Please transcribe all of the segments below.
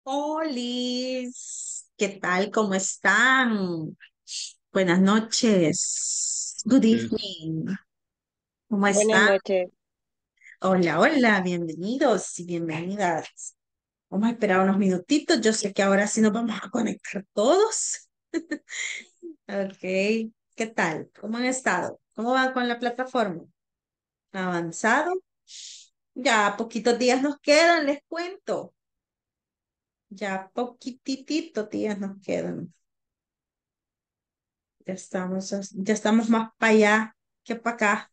Olis, ¿qué tal? ¿Cómo están? Buenas noches. Good Es- evening. ¿Cómo Buenas están? noches. Hola, hola, bienvenidos y bienvenidas. Vamos a esperar unos minutitos. Yo sé que ahora sí nos vamos a conectar todos. Ok, ¿qué tal? ¿Cómo han estado? ¿Cómo van con la plataforma? ¿Avanzado? Ya poquitos días nos quedan, les cuento. Ya poquitito días nos quedan. Ya estamos más para allá que para acá.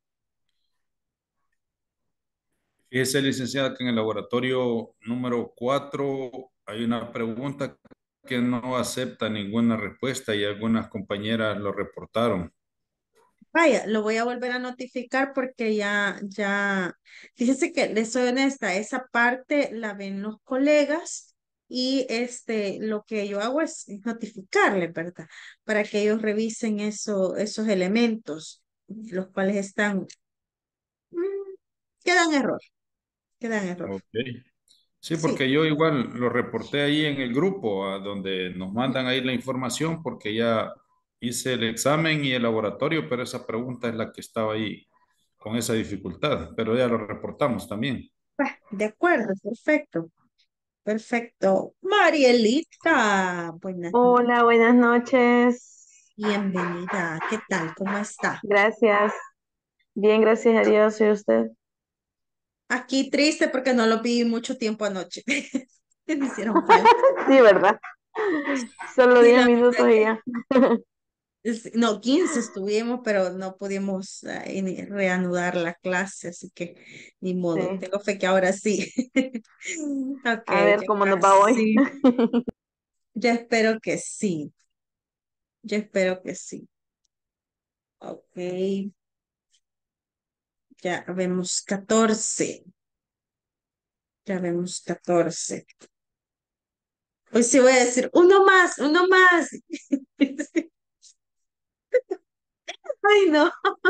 Fíjese, licenciada, que en el laboratorio número 4 hay una pregunta que no acepta ninguna respuesta y algunas compañeras lo reportaron. Vaya, lo voy a volver a notificar porque fíjese que les soy honesta, esa parte la ven los colegas y lo que yo hago es notificarles, ¿verdad? Para que ellos revisen esos elementos, los cuales mm, quedan error, quedan error. Ok. Sí, Sí, porque yo igual lo reporté ahí en el grupo, a donde nos mandan ahí la información, porque ya hice el examen y el laboratorio, pero esa pregunta es la que estaba ahí con esa dificultad, pero ya lo reportamos también. de acuerdo, perfecto. Perfecto. Marielita, buenas noches. Hola, buenas noches. Bienvenida. ¿Qué tal? ¿Cómo está? Gracias. Bien, gracias a Dios. ¿Y usted? Aquí triste porque no lo vi mucho tiempo anoche. Me hicieron falta. Sí, ¿verdad? Solo Sí, 10 la minutos verdad y que ya. no, 15 estuvimos, pero no pudimos ni reanudar la clase, así que ni modo. Sí. Tengo fe que ahora sí. Ok, A ver ya cómo nos va hoy. casi. Yo espero que sí. Yo espero que sí. Ok, ya vemos 14. Ya vemos 14. Hoy sí voy a decir, uno más, uno más. Ay, no.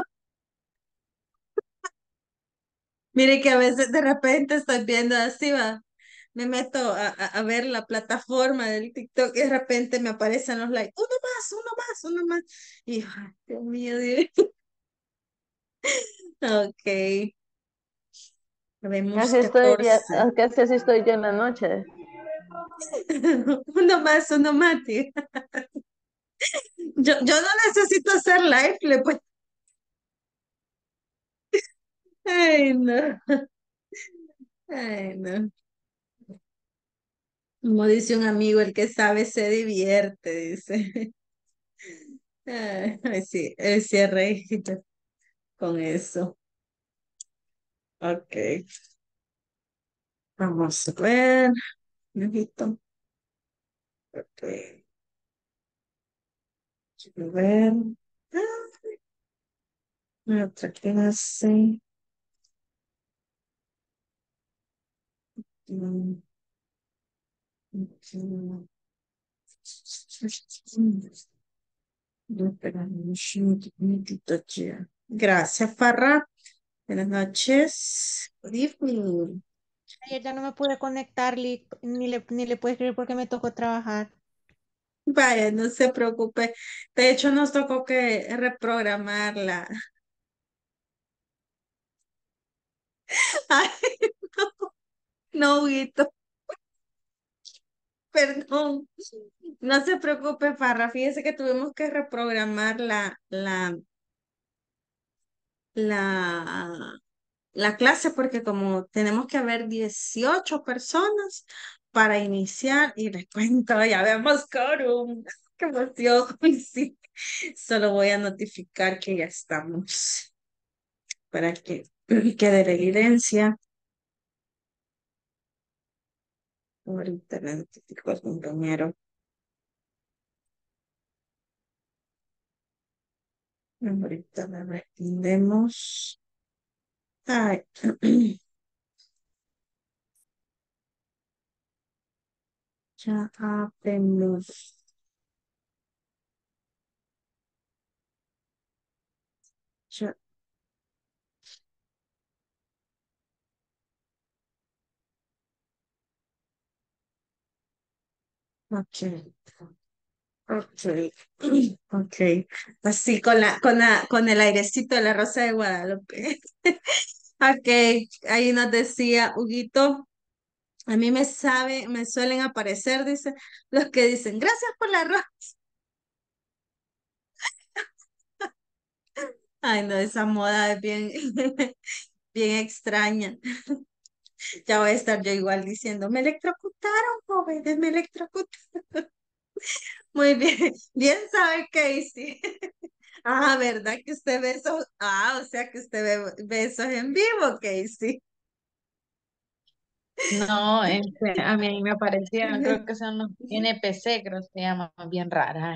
Mire que a veces de repente estoy viendo así, va. Me meto a ver la plataforma del TikTok y de repente me aparecen los likes. Uno más, uno más, uno más. Y, ay, Dios mío, Dios. Ok, vemos Casi estoy, 14. casi así estoy yo en la noche. Uno más, uno más, tío. Yo no necesito hacer live, le pues. Ay, no. Ay, no. Como dice un amigo, el que sabe se divierte, dice. Ay, sí, el cierre con eso. Ok, vamos a ver. Mijito. Ok, quiero ver. Otra clase. Mm, mm, espera, gracias, Farra. Buenas noches. Good evening. Ayer ya no me pude conectar ni le pude escribir porque me tocó trabajar. Vaya, no se preocupe. De hecho, nos tocó que reprogramarla. Ay, no, Huguito, perdón. No se preocupe, Farra. Fíjese que tuvimos que reprogramar la, la clase porque como tenemos que haber 18 personas para iniciar y les cuento, ya vemos quórum. Qué emoción. Ay, sí. Solo voy a notificar que ya estamos para que quede la evidencia. Ahorita le notifico al compañero. Ahorita le respondemos. Ay, ya habemos. Ya. Ok, ok, ok. Así con el airecito de la Rosa de Guadalupe. Ok, ahí nos decía Huguito, a mí me suelen aparecer, dice, los que dicen, gracias por la rosa. Ay, no, esa moda es bien, bien extraña. Ya voy a estar yo igual diciendo, me electrocutaron, jóvenes, me electrocutaron. Muy bien, bien sabe Casey. Ah, ¿verdad que usted ve eso? Ah, o sea que usted ve eso en vivo, Casey. No, a mí ahí me aparecieron, creo que son los NPC, creo que se llaman, bien raras.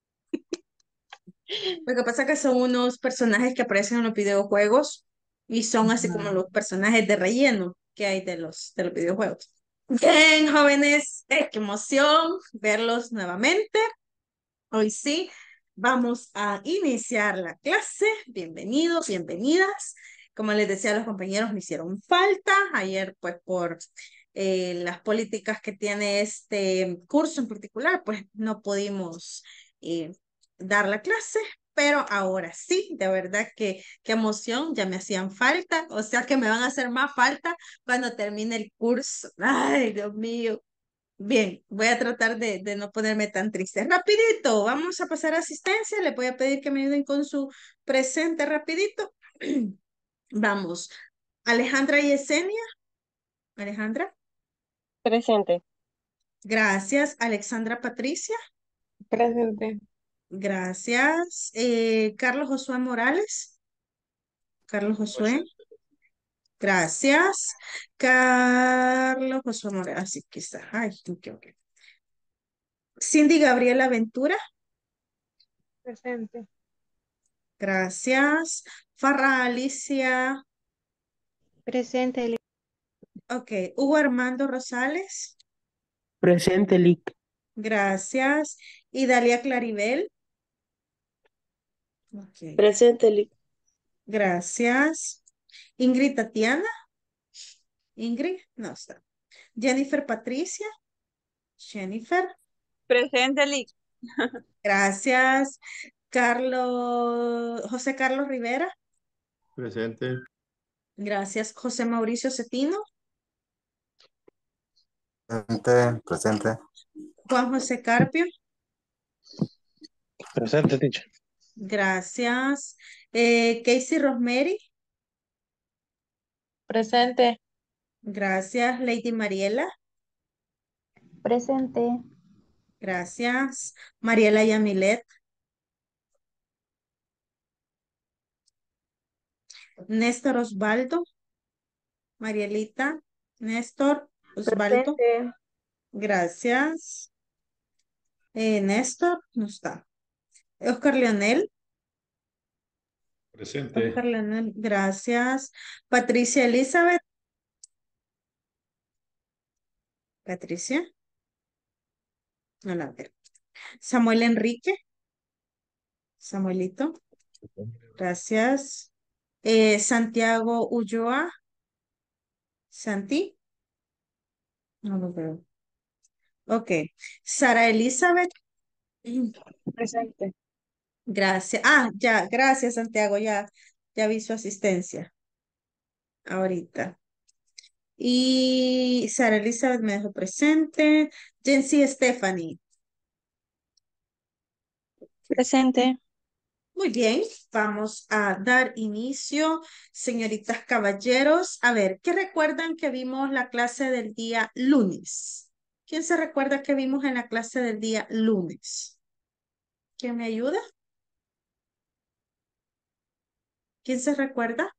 Lo que pasa es que son unos personajes que aparecen en los videojuegos y son así como Ajá. los personajes de relleno que hay de los videojuegos. Bien, jóvenes, qué emoción verlos nuevamente. Hoy sí, vamos a iniciar la clase. Bienvenidos, bienvenidas. Como les decía a los compañeros, me hicieron falta ayer, pues por las políticas que tiene este curso en particular, pues no pudimos eh, dar la clase, pero ahora sí, de verdad que qué emoción, ya me hacían falta, o sea que me van a hacer más falta cuando termine el curso. Ay, Dios mío. Bien, voy a tratar de no ponerme tan triste. Rapidito, vamos a pasar a asistencia. Le voy a pedir que me ayuden con su presente rapidito. Vamos. Alejandra y Yesenia. Alejandra. Presente. Gracias. Alexandra Patricia. Presente. Gracias. Carlos Josué Morales. Carlos Josué. Presente. Gracias. Carlos Josué Morales. Así que está. Ay, ok. Cindy Gabriela Ventura. Presente. Gracias. Farra Alicia. Presente, Ok, Hugo Armando Rosales, Presente, Lick. gracias. Y Dalia Claribel, ok, Presente, Lick. gracias. Ingrid Tatiana, Ingrid, no está. Jennifer Patricia, Jennifer, Presente, Lick. gracias. José Carlos Rivera, Presente. gracias. José Mauricio Cetino, Presente, presente. Juan José Carpio, Presente, teacher. gracias. Casey Rosemary, presente, gracias. Lady Mariela, Presente. gracias. Mariela Yamilet, Néstor Osvaldo, Marielita, Néstor, Osvaldo, Presente. gracias. Néstor, no está. Oscar Leonel, Presente. Oscar Leonel, gracias. Patricia Elizabeth, Patricia, no la veo. Samuel Enrique, Samuelito, gracias. Santiago Ulloa, Santi, no lo veo. Ok. Sara Elizabeth, Presente. gracias. Ah, ya, gracias Santiago, ya vi su asistencia ahorita. Y Sara Elizabeth me dejó presente. Jency Stephanie. Presente. Muy bien, vamos a dar inicio, señoritas caballeros. A ver, ¿qué recuerdan que vimos la clase del día lunes? ¿Quién se recuerda que vimos en la clase del día lunes? ¿Quién me ayuda? ¿Quién se recuerda?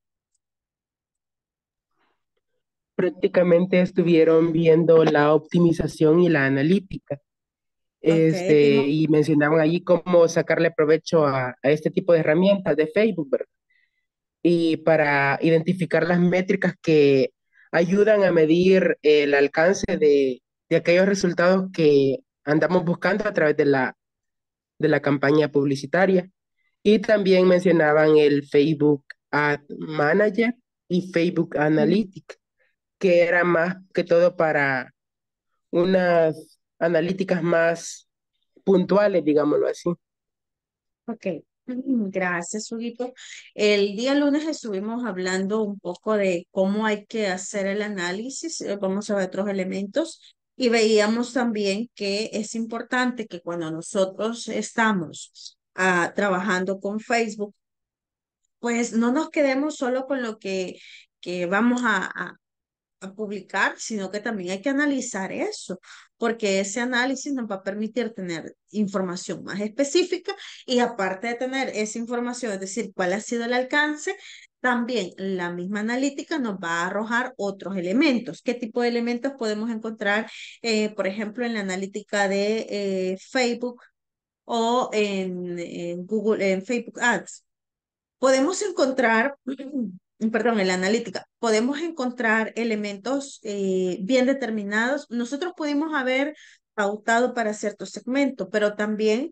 Prácticamente estuvieron viendo la optimización y la analítica. Ok, vimos. Y mencionaban allí cómo sacarle provecho a este tipo de herramientas de Facebook, ¿verdad? Y para identificar las métricas que ayudan a medir el alcance de aquellos resultados que andamos buscando a través de la campaña publicitaria. Y también mencionaban el Facebook Ad Manager y Facebook Mm, Analytics, que era más que todo para unas analíticas más puntuales, digámoslo así. Ok, gracias, Huguito. El día lunes estuvimos hablando un poco de cómo hay que hacer el análisis, vamos a ver otros elementos y veíamos también que es importante que cuando nosotros estamos trabajando con Facebook, pues no nos quedemos solo con lo que vamos a publicar, sino que también hay que analizar eso, porque ese análisis nos va a permitir tener información más específica y aparte de tener esa información, es decir, cuál ha sido el alcance, también la misma analítica nos va a arrojar otros elementos. ¿Qué tipo de elementos podemos encontrar, por ejemplo, en la analítica de Facebook o en Google, en Facebook Ads? Podemos encontrar, perdón, en la analítica, podemos encontrar elementos bien determinados. Nosotros pudimos haber pautado para cierto segmento, pero también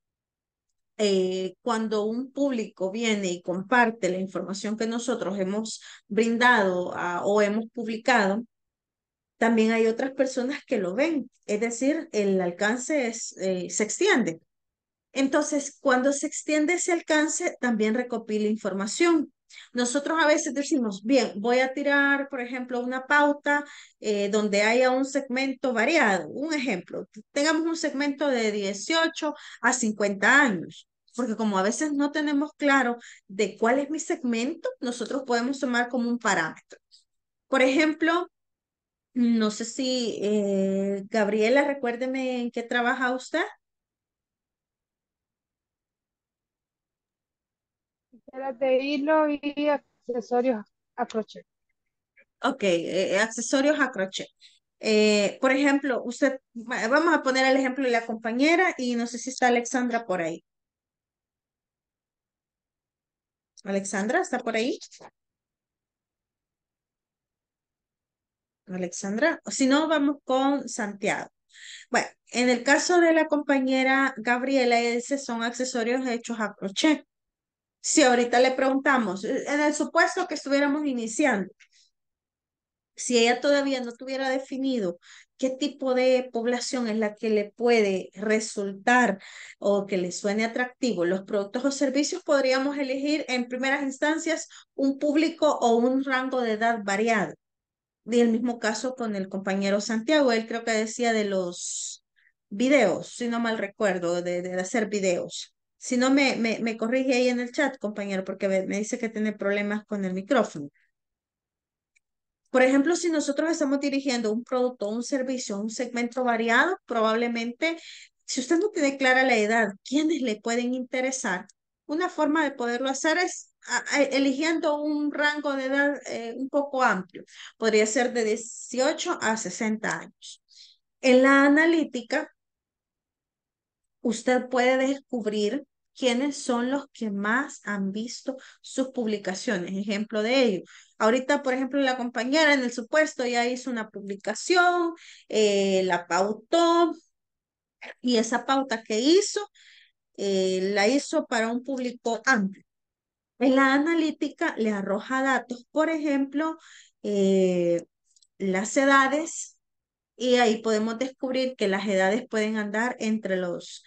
cuando un público viene y comparte la información que nosotros hemos brindado o hemos publicado, también hay otras personas que lo ven. Es decir, el alcance se extiende. Entonces, cuando se extiende ese alcance, también recopila información. Nosotros a veces decimos, bien, voy a tirar, por ejemplo, una pauta donde haya un segmento variado. Un ejemplo, tengamos un segmento de 18 a 50 años, porque como a veces no tenemos claro de cuál es mi segmento, nosotros podemos tomar como un parámetro. Por ejemplo, no sé si Gabriela, recuérdeme en qué trabaja usted. Era de hilo y accesorios a crochet. Ok, accesorios a crochet. Por ejemplo, vamos a poner el ejemplo de la compañera y no sé si está Alexandra por ahí. Alexandra, ¿está por ahí? Alexandra, o si no, vamos con Santiago. Bueno, en el caso de la compañera Gabriela, esos son accesorios hechos a crochet. Si ahorita le preguntamos, en el supuesto que estuviéramos iniciando, si ella todavía no tuviera definido qué tipo de población es la que le puede resultar o que le suene atractivo los productos o servicios, podríamos elegir en primeras instancias un público o un rango de edad variado. Y el mismo caso con el compañero Santiago, él creo que decía de los videos, si no mal recuerdo, de hacer videos. Si no, me corrige ahí en el chat, compañero, porque me dice que tiene problemas con el micrófono. Por ejemplo, si nosotros estamos dirigiendo un producto o un servicio a un segmento variado, probablemente, si usted no tiene clara la edad, quiénes le pueden interesar, una forma de poderlo hacer es eligiendo un rango de edad un poco amplio. Podría ser de 18 a 60 años. En la analítica, usted puede descubrir quiénes son los que más han visto sus publicaciones. Ejemplo de ello. Ahorita, por ejemplo, la compañera en el supuesto ya hizo una publicación, la pautó y esa pauta que hizo, la hizo para un público amplio. En la analítica le arroja datos, por ejemplo, las edades, y ahí podemos descubrir que las edades pueden andar entre los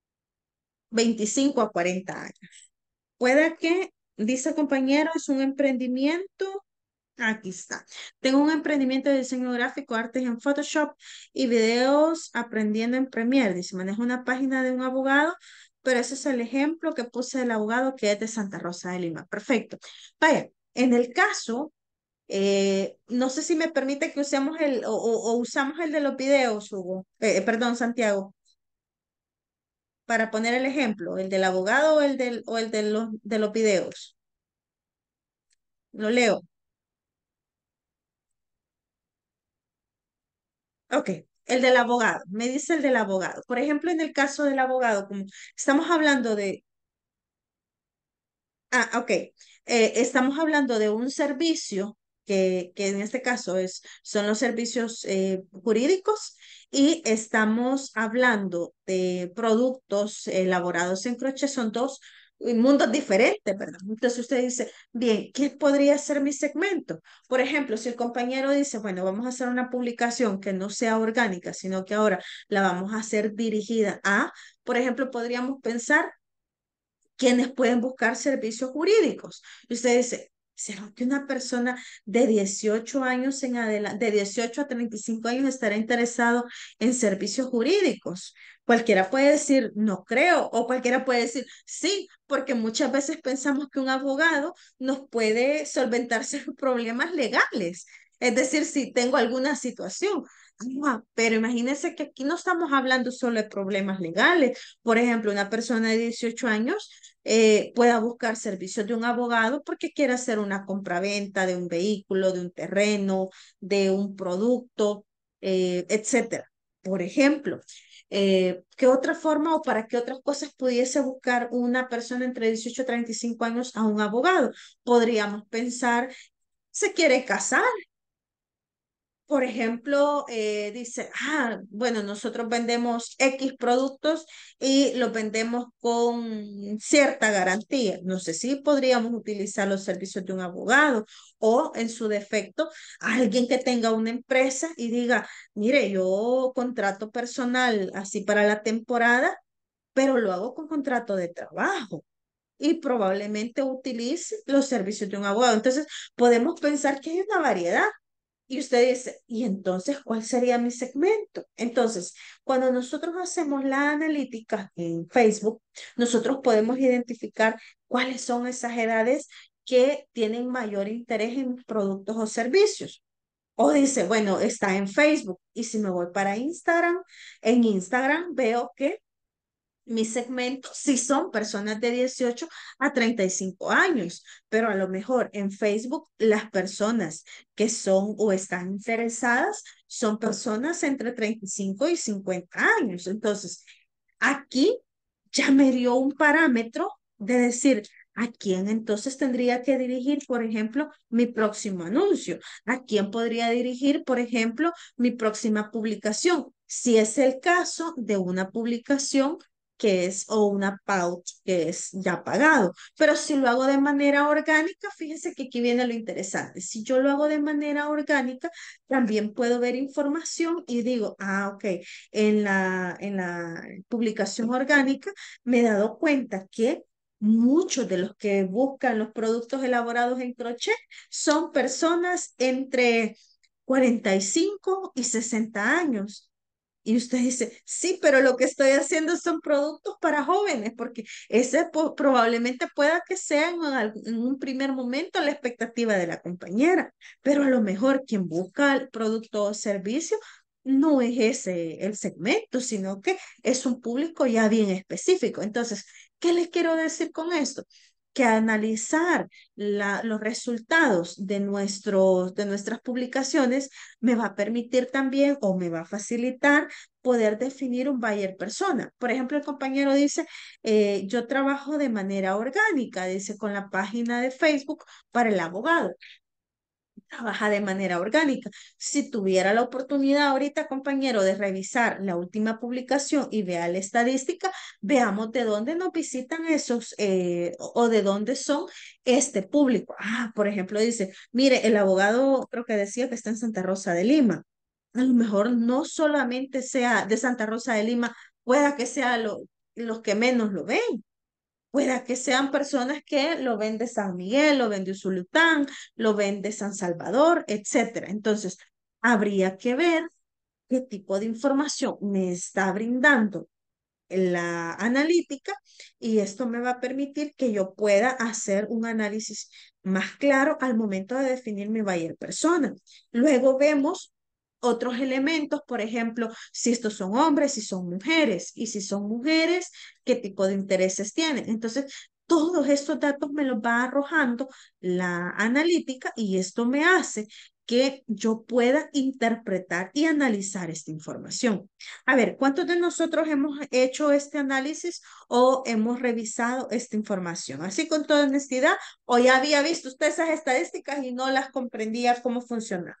25 a 40 años. Puede que, dice compañero, es un emprendimiento. Aquí está. Tengo un emprendimiento de diseño gráfico, artes en Photoshop y videos aprendiendo en Premiere. Dice, manejo una página de un abogado, pero ese es el ejemplo que puse del abogado que es de Santa Rosa de Lima. Perfecto. Vaya, en el caso, no sé si me permite que usemos o usamos el de los videos, Hugo. Perdón, Santiago, para poner el ejemplo, el del abogado o el de los videos. Lo leo. Ok, el del abogado. Me dice el del abogado. Por ejemplo, en el caso del abogado, como estamos hablando de... ok. Estamos hablando de un servicio que en este caso son los servicios jurídicos y estamos hablando de productos elaborados en crochet. Son dos mundos diferentes, ¿verdad? Entonces usted dice, bien, ¿qué podría ser mi segmento? Por ejemplo, si el compañero dice, bueno, vamos a hacer una publicación que no sea orgánica, sino que ahora la vamos a hacer dirigida a, por ejemplo, podríamos pensar quienes pueden buscar servicios jurídicos. Y usted dice, ¿será que una persona de 18 años en adelante, de 18 a 35 años estará interesado en servicios jurídicos? Cualquiera puede decir, no creo, o cualquiera puede decir, sí, porque muchas veces pensamos que un abogado nos puede solventar sus problemas legales. Es decir, si tengo alguna situación. Pero imagínense que aquí no estamos hablando solo de problemas legales. Por ejemplo, una persona de 18 años pueda buscar servicios de un abogado porque quiere hacer una compraventa de un vehículo, de un terreno, de un producto, etcétera. Por ejemplo, ¿qué otra forma o para qué otras cosas pudiese buscar una persona entre 18 y 35 años a un abogado? Podríamos pensar, se quiere casar. Por ejemplo, dice, bueno, nosotros vendemos X productos y los vendemos con cierta garantía. No sé si podríamos utilizar los servicios de un abogado o, en su defecto, alguien que tenga una empresa y diga, mire, yo contrato personal así para la temporada, pero lo hago con contrato de trabajo. Y probablemente utilice los servicios de un abogado. Entonces, podemos pensar que hay una variedad. Y usted dice, ¿y entonces cuál sería mi segmento? Entonces, cuando nosotros hacemos la analítica en Facebook, nosotros podemos identificar cuáles son esas edades que tienen mayor interés en productos o servicios. O dice, bueno, está en Facebook. Y si me voy para Instagram, en Instagram veo que mi segmento sí son personas de 18 a 35 años, pero a lo mejor en Facebook las personas que son o están interesadas son personas entre 35 y 50 años. Entonces, aquí ya me dio un parámetro de decir a quién entonces tendría que dirigir, por ejemplo, mi próximo anuncio, a quién podría dirigir, por ejemplo, mi próxima publicación, si es el caso de una publicación que es o una pauta que es ya pagado. Pero si lo hago de manera orgánica, fíjese que aquí viene lo interesante. Si yo lo hago de manera orgánica, también puedo ver información y digo, ok, en la publicación orgánica, me he dado cuenta que muchos de los que buscan los productos elaborados en crochet son personas entre 45 y 60 años. Y usted dice, sí, pero lo que estoy haciendo son productos para jóvenes, porque ese probablemente pueda que sea en un primer momento la expectativa de la compañera, pero a lo mejor quien busca el producto o servicio no es ese el segmento, sino que es un público ya bien específico. Entonces, ¿qué les quiero decir con esto? Que analizar los resultados de nuestras publicaciones me va a permitir también o me va a facilitar poder definir un buyer persona. Por ejemplo, el compañero dice, yo trabajo de manera orgánica, dice, con la página de Facebook para el abogado. Trabaja de manera orgánica. Si tuviera la oportunidad ahorita, compañero, de revisar la última publicación y vea la estadística, veamos de dónde nos visitan esos o de dónde son este público. Por ejemplo, dice, mire, el abogado creo que decía que está en Santa Rosa de Lima. A lo mejor no solamente sea de Santa Rosa de Lima, pueda que sea los que menos lo ven. Pueda que sean personas que lo ven de San Miguel, lo ven de Usulután, lo ven de San Salvador, etcétera. Entonces, habría que ver qué tipo de información me está brindando la analítica y esto me va a permitir que yo pueda hacer un análisis más claro al momento de definir mi buyer persona. Luego vemos otros elementos, por ejemplo, si estos son hombres, si son mujeres, y si son mujeres, qué tipo de intereses tienen. Entonces, todos estos datos me los va arrojando la analítica y esto me hace que yo pueda interpretar y analizar esta información. A ver, ¿cuántos de nosotros hemos hecho este análisis o hemos revisado esta información? Así con toda honestidad, o ya había visto usted esas estadísticas y no las comprendía cómo funcionaban.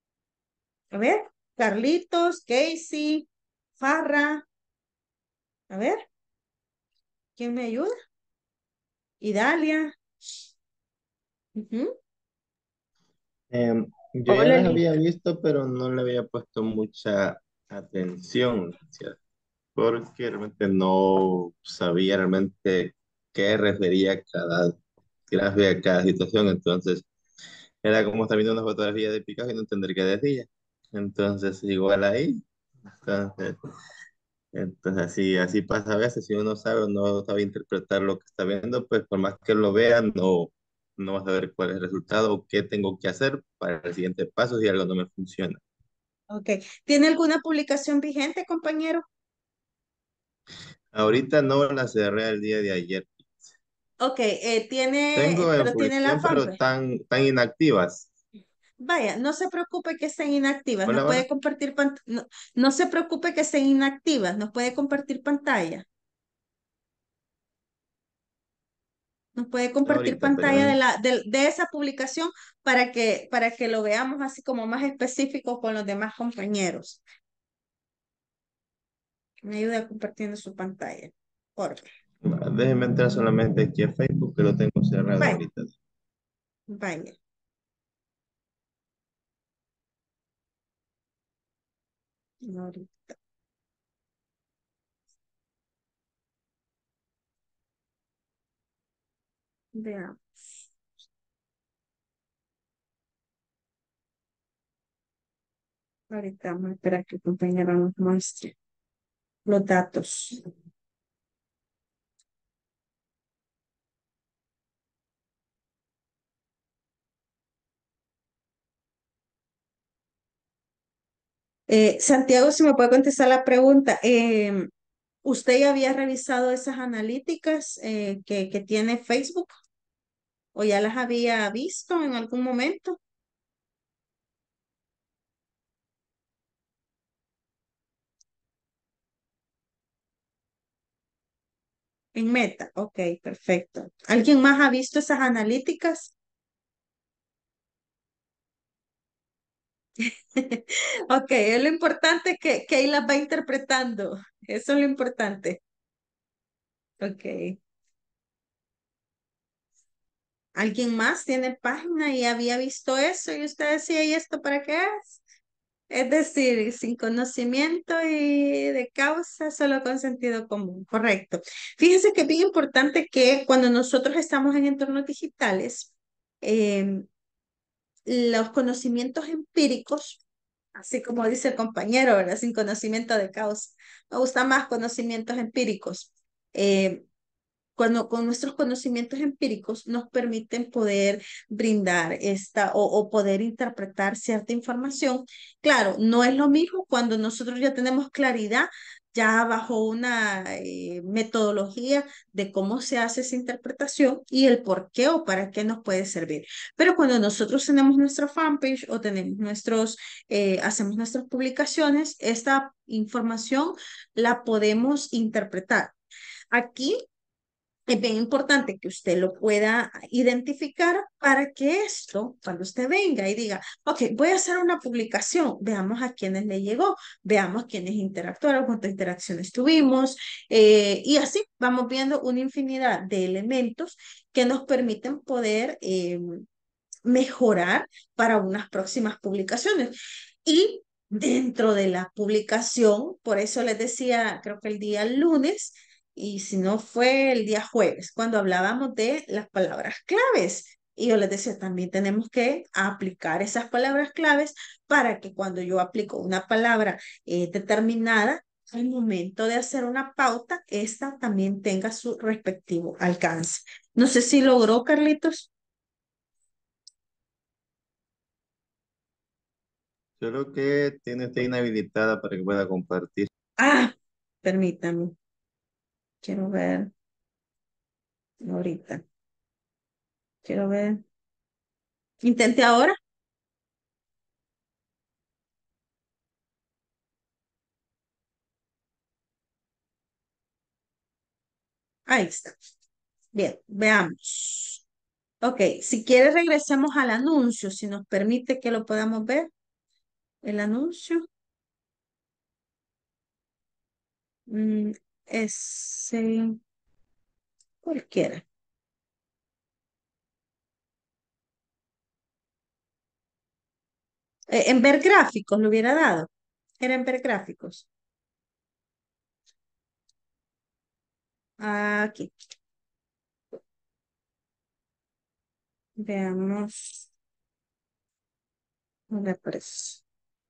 A ver, Carlitos, Casey, Farra. A ver, ¿quién me ayuda? Idalia. Ujú. Yo ya Hola, las Liz. había visto, pero no le había puesto mucha atención, porque realmente no sabía realmente qué refería cada gráfica, cada situación. Entonces, era como estar viendo una fotografía de Picasso y no entender qué decía. Entonces, igual ahí. Entonces, así pasa a veces. Si uno sabe o no sabe interpretar lo que está viendo, pues por más que lo vea, no va a saber cuál es el resultado o qué tengo que hacer para el siguiente paso si algo no me funciona. Ok. ¿Tiene alguna publicación vigente, compañero? Ahorita no la cerré el día de ayer. Ok, Tengo en pero tiene la publicación, pero fanpage. tan inactivas. Vaya, no se preocupe que estén inactivas, nos Hola, puede hola. compartir no, no se preocupe que estén inactivas, nos puede compartir pantalla. Nos puede compartir Ahorita, pantalla espérame. de esa publicación para que lo veamos así como más específico con los demás compañeros. Me ayuda compartiendo su pantalla. Por favor. Déjenme entrar solamente aquí a Facebook, que lo tengo cerrado Vaya, ahorita. vaya. Ahorita, veamos. Ahorita vamos a esperar que el compañero nos muestre los datos. Santiago, si me puede contestar la pregunta. ¿Usted ya había revisado esas analíticas que tiene Facebook o ya las había visto en algún momento? En Meta, ok, perfecto. ¿Alguien más ha visto esas analíticas? Ok, es lo importante que ahí las va interpretando. Eso es lo importante. Ok. ¿Alguien más tiene página y había visto eso y usted decía, ¿y esto para qué es? Es decir, sin conocimiento y de causa, solo con sentido común. Correcto. Fíjense que es bien importante que cuando nosotros estamos en entornos digitales, em, los conocimientos empíricos, así como dice el compañero, ¿verdad? Sin conocimiento de causa. Me gustan más conocimientos empíricos. Eh, Cuando con nuestros conocimientos empíricos nos permiten poder brindar esta o poder interpretar cierta información. Claro, no es lo mismo cuando nosotros ya tenemos claridad, ya bajo una metodología de cómo se hace esa interpretación y el por qué o para qué nos puede servir. Pero cuando nosotros tenemos nuestra fanpage o tenemos hacemos nuestras publicaciones, esta información la podemos interpretar. Aquí es bien importante que usted lo pueda identificar para que esto, cuando usted venga y diga, ok, voy a hacer una publicación, veamos a quiénes le llegó, veamos quiénes interactuaron, cuántas interacciones tuvimos, y así vamos viendo una infinidad de elementos que nos permiten poder mejorar para unas próximas publicaciones. Y dentro de la publicación, por eso les decía, creo que el día lunes, y si no fue el día jueves, cuando hablábamos de las palabras claves. Y yo les decía, también tenemos que aplicar esas palabras claves para que cuando yo aplico una palabra determinada, al momento de hacer una pauta, esta también tenga su respectivo alcance. No sé si logró, Carlitos. Solo que tiene usted inhabilitada para que pueda compartir. Ah, permítame, quiero ver ahorita. Quiero ver. Intente ahora. Ahí está. Bien, veamos. Ok, si quiere regresemos al anuncio, si nos permite que lo podamos ver. El anuncio. Mm, es cualquiera. En ver gráficos lo hubiera dado. Era en ver gráficos. Aquí, veamos. No me aparece.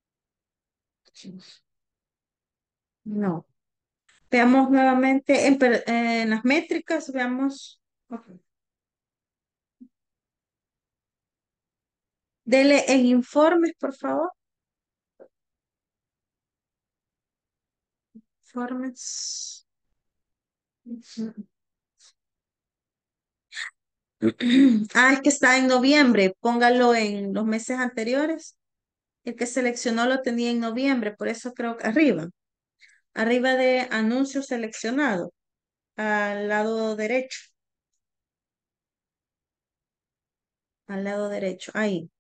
No. Veamos nuevamente en las métricas, veamos. Ok. Dele en informes, por favor. Informes. Ujú. Ah, es que está en noviembre. Póngalo en los meses anteriores. El que seleccionó lo tenía en noviembre, por eso creo que arriba. Arriba de anuncio seleccionado, al lado derecho. Al lado derecho, ahí.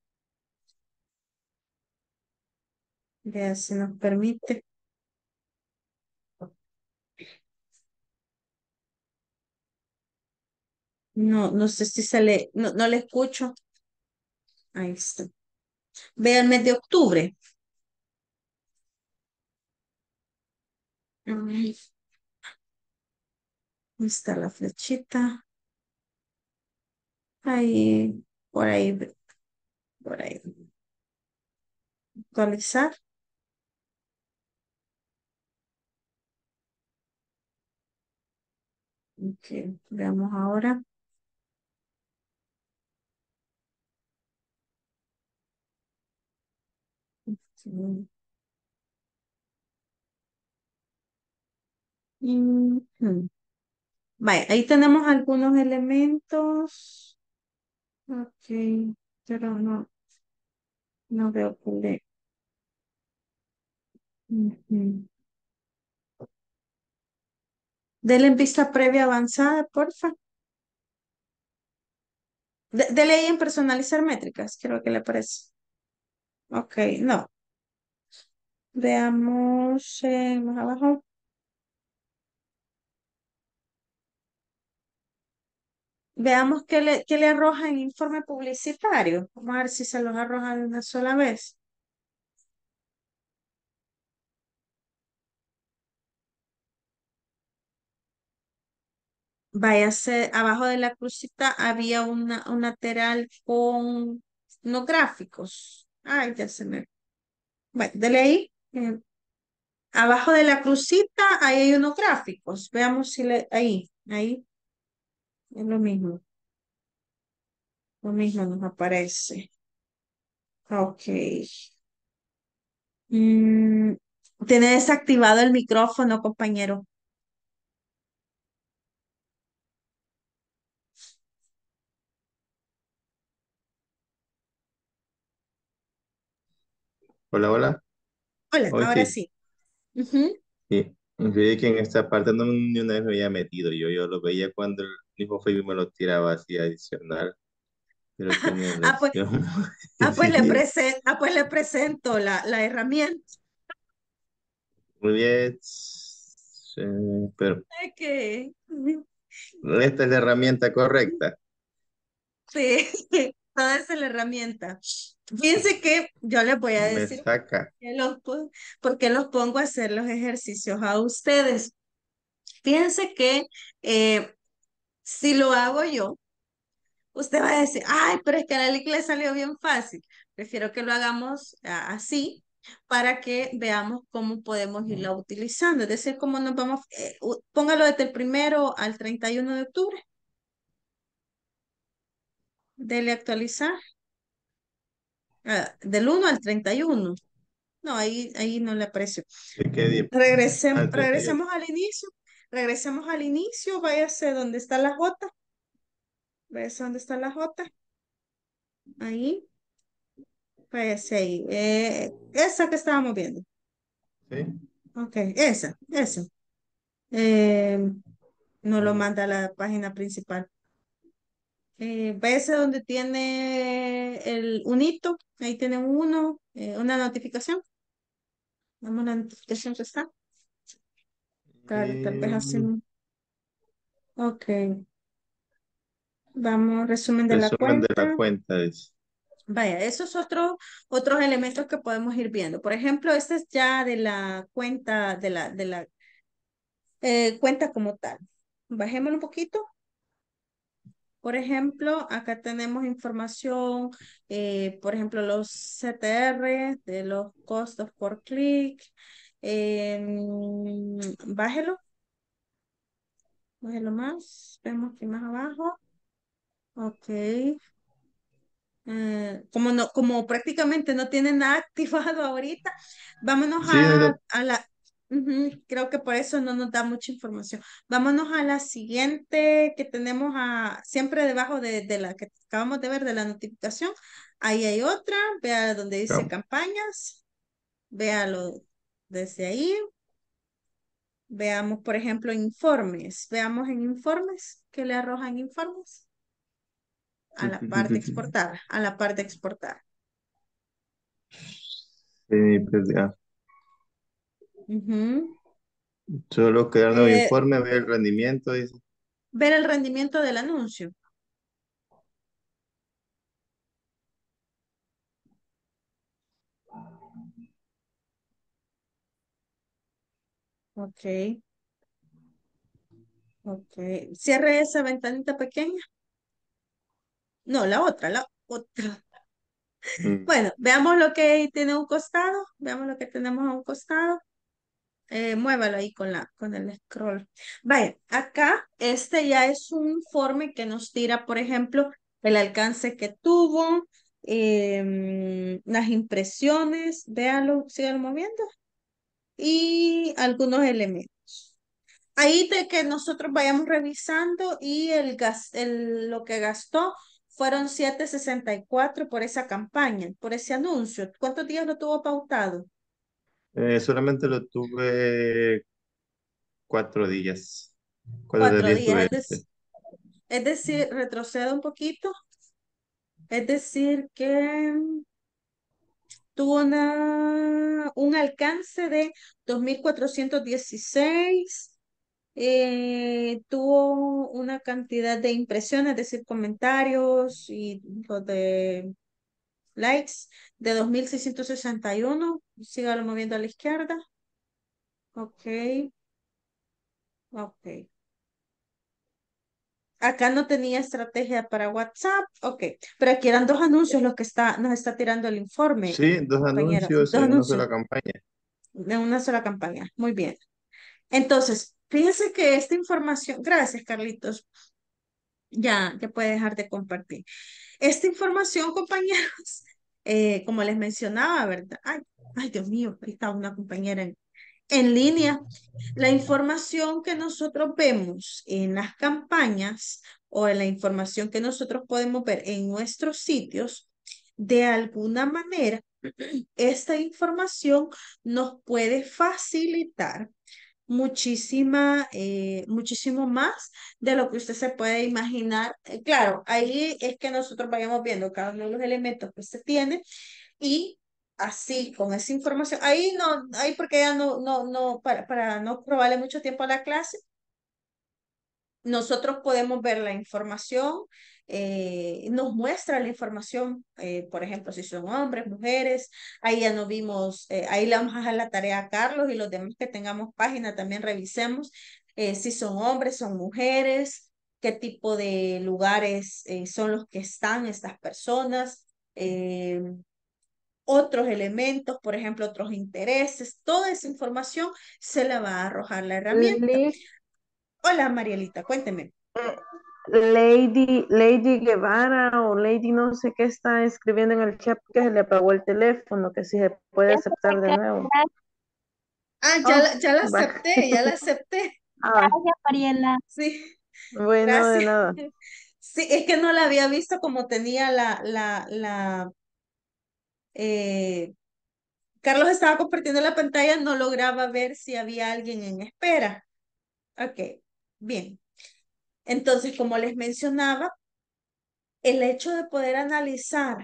Vea si nos permite. No, no sé si se le, no, no le escucho. Ahí está. Vea el mes de octubre. Ahí está la flechita. Ahí, por ahí, por ahí. Actualizar. Ok, veamos ahora. Ok. Ujú. Vaya, ahí tenemos algunos elementos. Ok, pero no, no veo que le. Ujú. Dele en vista previa avanzada, porfa. Dele ahí en personalizar métricas, creo que le parece. Ok, no. Veamos más abajo. Veamos qué le arroja en informe publicitario. Vamos a ver si se los arroja de una sola vez. Váyase, abajo de la crucita había un lateral con unos gráficos. Ay, ya se me. Bueno, dele ahí. Abajo de la crucita, ahí hay unos gráficos. Veamos si le. Ahí, es lo mismo. Lo mismo nos aparece. Ok. Mm, tiene desactivado el micrófono, compañero. Hola, hola. Hola, Hoy ahora sí. sí. Ujú. Sí. Vi que en esta parte no ni una vez me había metido. Yo lo veía cuando el mismo Facebook me lo tiraba así adicional. Pero tiene la Ah, pues, opción. Sí. pues le presento la herramienta. Muy bien. Pero Que esta es la herramienta correcta. sí, toda esa es la herramienta. Fíjense que yo les voy a Me decir saca. por qué los pongo a hacer los ejercicios a ustedes. Fíjense que si lo hago yo, usted va a decir, ay, pero es que a la Lick le salió bien fácil. Prefiero que lo hagamos así para que veamos cómo podemos irla utilizando. Es decir, cómo nos vamos, póngalo desde el 1 al 31 de octubre. Dele actualizar. Del 1 al 31. No, ahí no le aprecio. ¿De qué día? Regresemos, Al 31. regresemos al inicio. Regresemos al inicio. Váyase donde está la J. Váyase donde está la J. Ahí. Váyase ahí. Esa que estábamos viendo. ¿Sí? Ok, esa. Eh, no lo manda a la página principal. Váyase donde tiene el unito. Ahí tiene una notificación. Vamos a la notificación que está. Tal vez así. Eh, Ok. Vamos, resumen de la resumen de la cuenta. cuenta. Dice. Vaya, esos otros elementos que podemos ir viendo. Por ejemplo, este es ya de la cuenta, de la cuenta como tal. Bajémoslo un poquito. Por ejemplo, acá tenemos información, por ejemplo, los CTR de los costos por clic. Bájelo, bájelo más. Vemos aquí más abajo. Ok. Como no, como prácticamente no tiene nada activado ahorita, vámonos Sí, a la, creo que por eso no nos da mucha información. Vámonos a la siguiente que tenemos siempre debajo de la que acabamos de ver de la notificación. Ahí hay otra, vea donde dice no. campañas, véalo desde ahí. Veamos, por ejemplo, informes. Veamos en informes, ¿qué le arrojan informes? A la parte exportada, a la parte exportada. Sí, pues ya. Ujú. Solo quedar nuevo Eh, informe, ver el rendimiento, dice. ver el rendimiento del anuncio. Ok, ok. Cierre esa ventanita pequeña. No, la otra. Mm. Bueno, veamos lo que tiene un costado. Veamos lo que tenemos a un costado. Muévalo ahí con el scroll. Vaya, acá este ya es un informe que nos tira, por ejemplo, el alcance que tuvo, las impresiones, véalo, síganlo moviendo, y algunos elementos. Ahí de que nosotros vayamos revisando y lo que gastó fueron 7.64 por esa campaña, por ese anuncio. ¿Cuántos días lo tuvo pautado? Solamente lo tuve 4 días. 4 4 días días, tuve. es decir, retrocedo un poquito, es decir que tuvo un alcance de 2.416. Tuvo una cantidad de impresiones, es decir, comentarios y los de likes de 2.661. Sígalo moviendo a la izquierda. Ok, ok. Acá no tenía estrategia para WhatsApp. Ok, pero aquí eran dos anuncios los que nos está tirando el informe, Sí, dos compañera. anuncios Dos en una anuncios sola campaña. de una sola campaña. Muy bien. Entonces, fíjense que esta información, gracias, Carlitos. Ya puede dejar de compartir. Esta información, compañeros, como les mencionaba, ¿verdad? Ay, Dios mío, ahí está una compañera en línea. La información que nosotros vemos en las campañas o en la información que nosotros podemos ver en nuestros sitios, de alguna manera, esta información nos puede facilitar muchísimo más de lo que usted se puede imaginar. Claro, ahí es que nosotros vayamos viendo cada uno de los elementos que usted tiene y así, con esa información, ahí porque ya para no probarle mucho tiempo a la clase, nosotros podemos ver la información, nos muestra la información, por ejemplo, si son hombres, mujeres, ahí ya no vimos, ahí le vamos a dejar la tarea a Carlos y los demás que tengamos página también revisemos si son hombres, son mujeres, qué tipo de lugares son los que están estas personas, otros elementos, por ejemplo, otros intereses, toda esa información se la va a arrojar la herramienta. Liz, Hola, Marielita, cuénteme. eh, Lady Guevara o Lady no sé qué está escribiendo en el chat que se le apagó el teléfono, que si se puede aceptar de nuevo. Oh, Ya la va. acepté, ya la acepté. Ah, Mariela. Sí, bueno, de gracias. nada. Sí, es que no la había visto como tenía Carlos estaba compartiendo la pantalla, no lograba ver si había alguien en espera. Ok, bien. Entonces, como les mencionaba, el hecho de poder analizar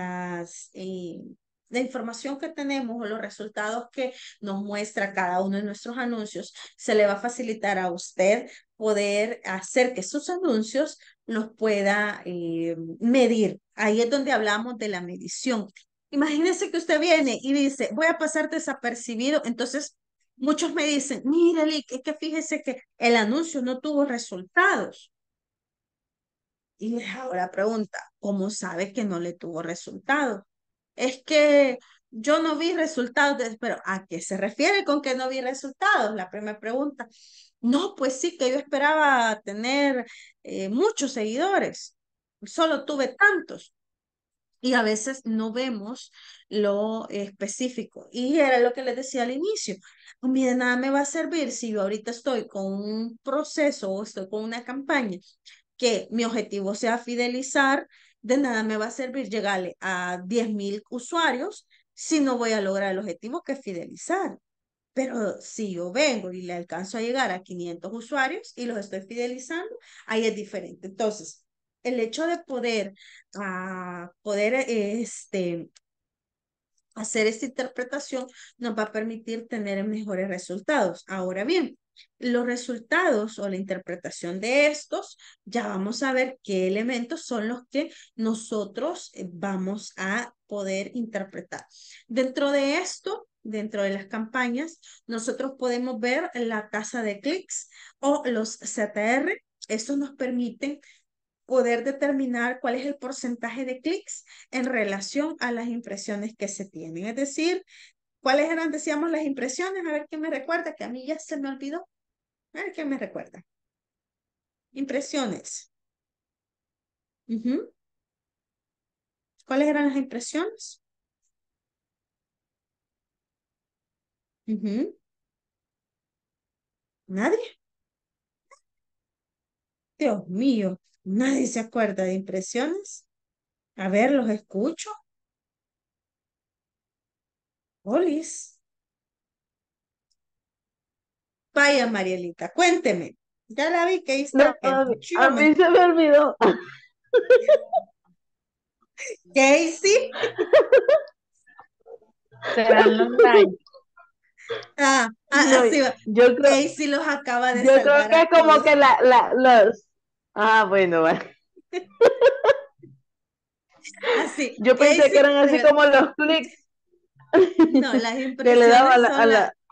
la información que tenemos o los resultados que nos muestra cada uno de nuestros anuncios, se le va a facilitar a usted poder hacer que sus anuncios los pueda medir. Ahí es donde hablamos de la medición. Imagínense que usted viene y dice, voy a pasar desapercibido, entonces muchos me dicen, mírale, es que fíjese que el anuncio no tuvo resultados. Y les hago la pregunta, ¿cómo sabe que no le tuvo resultados? Es que yo no vi resultados, pero ¿a qué se refiere con que no vi resultados? La primera pregunta. No, pues sí, que yo esperaba tener muchos seguidores, solo tuve tantos. Y a veces no vemos lo específico. Y era lo que les decía al inicio. A mí de nada me va a servir si yo ahorita estoy con un proceso o estoy con una campaña que mi objetivo sea fidelizar, de nada me va a servir llegarle a 10.000 usuarios si no voy a lograr el objetivo que es fidelizar. Pero si yo vengo y le alcanzo a llegar a 500 usuarios y los estoy fidelizando, ahí es diferente. Entonces, el hecho de poder hacer esta interpretación nos va a permitir tener mejores resultados. Ahora bien, los resultados o la interpretación de estos, ya vamos a ver qué elementos son los que nosotros vamos a poder interpretar. Dentro de esto, dentro de las campañas, nosotros podemos ver la tasa de clics o los CTR. Estos nos permiten poder determinar cuál es el porcentaje de clics en relación a las impresiones que se tienen. Es decir, ¿cuáles eran, decíamos, las impresiones? A ver quién me recuerda, que a mí ya se me olvidó. A ver quién me recuerda. Impresiones. Ujú. ¿Cuáles eran las impresiones? Ujú. ¿Nadie? Dios mío, nadie se acuerda de impresiones. A ver, los escucho. Olis. Vaya, Marielita, cuénteme. Ya la vi que ahí No, está. Que a mí se me olvidó. Casey. Serán los likes. No, Así va. yo creo, Casey los acaba de yo creo salvar a que como todos. que los... Ah, bueno, vale. Así, Yo pensé que Casey, eran así como los clics no, las que le daba impresiones son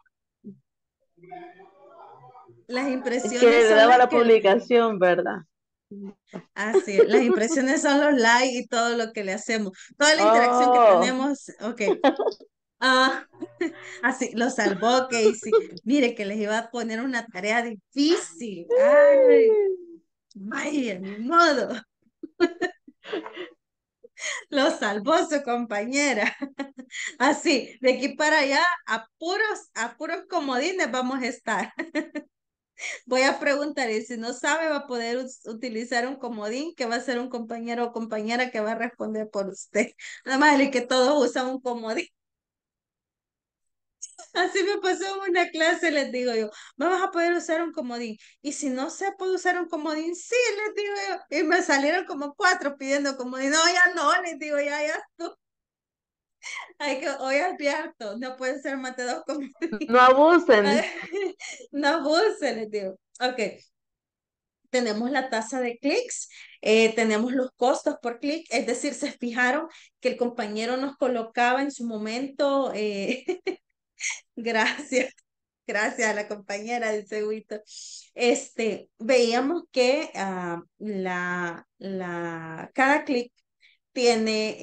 las que impresiones le son daba las la que, publicación, ¿verdad? así, las impresiones son los likes y todo lo que le hacemos, toda la interacción que Oh, tenemos, ok. Ah, así, lo salvó Casey. Mire que les iba a poner una tarea difícil. Ay, vaya, ni modo. Lo salvó su compañera. Así, de aquí para allá, a puros comodines vamos a estar. Voy a preguntar y si no sabe va a poder utilizar un comodín que va a ser un compañero o compañera que va a responder por usted. Nada más de que todos usan un comodín. Así me pasó en una clase, les digo yo, vamos a poder usar un comodín. Y si no se puede usar un comodín, sí, les digo yo. Y me salieron como 4 pidiendo comodín. No, ya no, les digo, ya, tú. Hay que, hoy advierto, no pueden ser más de 2 comodines. no abusen. No abusen, les digo. Ok, tenemos la tasa de clics, tenemos los costos por clic, es decir, se fijaron que el compañero nos colocaba en su momento, gracias, gracias a la compañera del Seguito, veíamos que cada clic tiene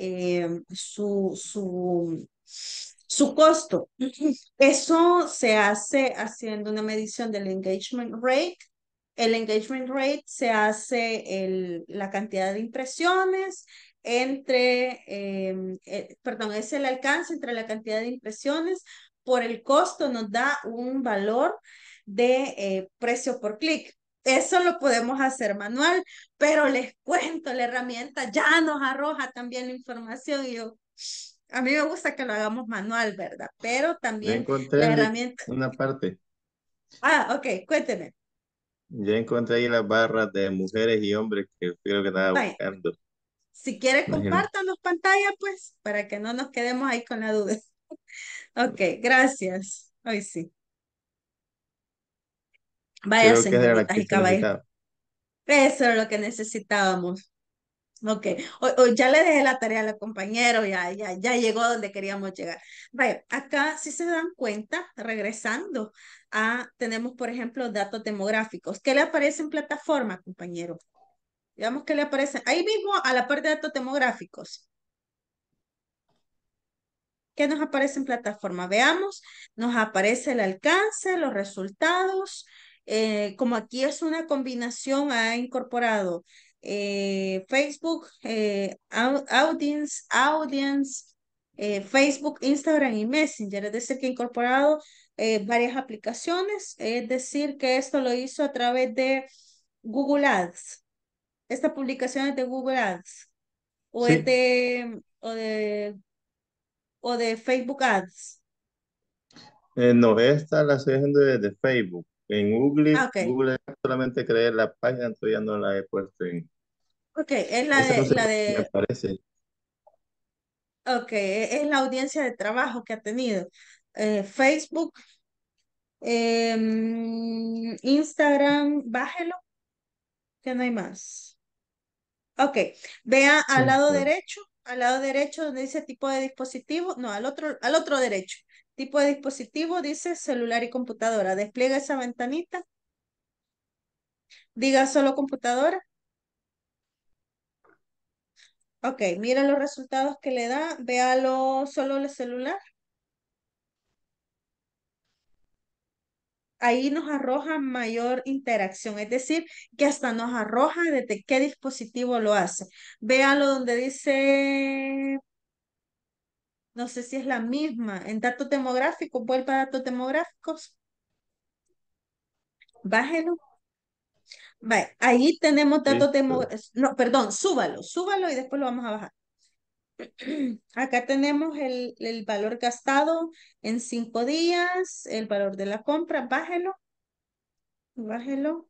su costo. Eso se hace haciendo una medición del engagement rate. El engagement rate se hace la cantidad de impresiones perdón, es el alcance entre la cantidad de impresiones por el costo, nos da un valor de precio por clic. Eso lo podemos hacer manual, pero les cuento, la herramienta ya nos arroja también la información y yo, a mí me gusta que lo hagamos manual, ¿verdad? Pero Ya también encontré la herramienta, una parte. ok, cuénteme. Ya encontré ahí las barras de mujeres y hombres que creo que estaba Vaya, buscando. si quiere Imagínate. compártanos pantalla, pues, para que no nos quedemos ahí con la duda. Ok, gracias. Hoy sí. Vaya, Creo que era la señoritas que y se caballeros. necesitaba. Eso es lo que necesitábamos. Ok, ya le dejé la tarea al compañero, ya llegó donde queríamos llegar. Vaya, acá si se dan cuenta, regresando tenemos por ejemplo datos demográficos. ¿Qué le aparece en plataforma, compañero? Digamos que le aparece ahí mismo a la parte de datos demográficos. ¿Qué nos aparece en plataforma? Veamos, nos aparece el alcance, los resultados. Como aquí es una combinación, ha incorporado Facebook, Facebook, Instagram y Messenger. Es decir, que ha incorporado varias aplicaciones. Es decir, que esto lo hizo a través de Google Ads. Esta publicación es de Google Ads o es Sí, de Facebook Ads. no, esta la estoy haciendo desde Facebook. En Google, Ok, Google solamente creé la página, todavía no la he puesto en. ok, es Esa no sé la por qué me de, parece. ok, es la audiencia de trabajo que ha tenido. Facebook, Instagram, bájelo, que no hay más. Ok, vea al lado derecho donde dice tipo de dispositivo, no, al otro derecho. Tipo de dispositivo dice celular y computadora. Despliega esa ventanita, diga solo computadora. Ok, mira los resultados que le da, véalo solo el celular. Ahí nos arroja mayor interacción, es decir, que hasta nos arroja desde qué dispositivo lo hace. Véalo donde dice, no sé si es la misma, en datos demográficos, vuelva a datos demográficos, bájelo. Vale, ahí tenemos datos Listo. demográficos, no, perdón, súbalo y después lo vamos a bajar. Acá tenemos el valor gastado en 5 días, el valor de la compra, bájelo.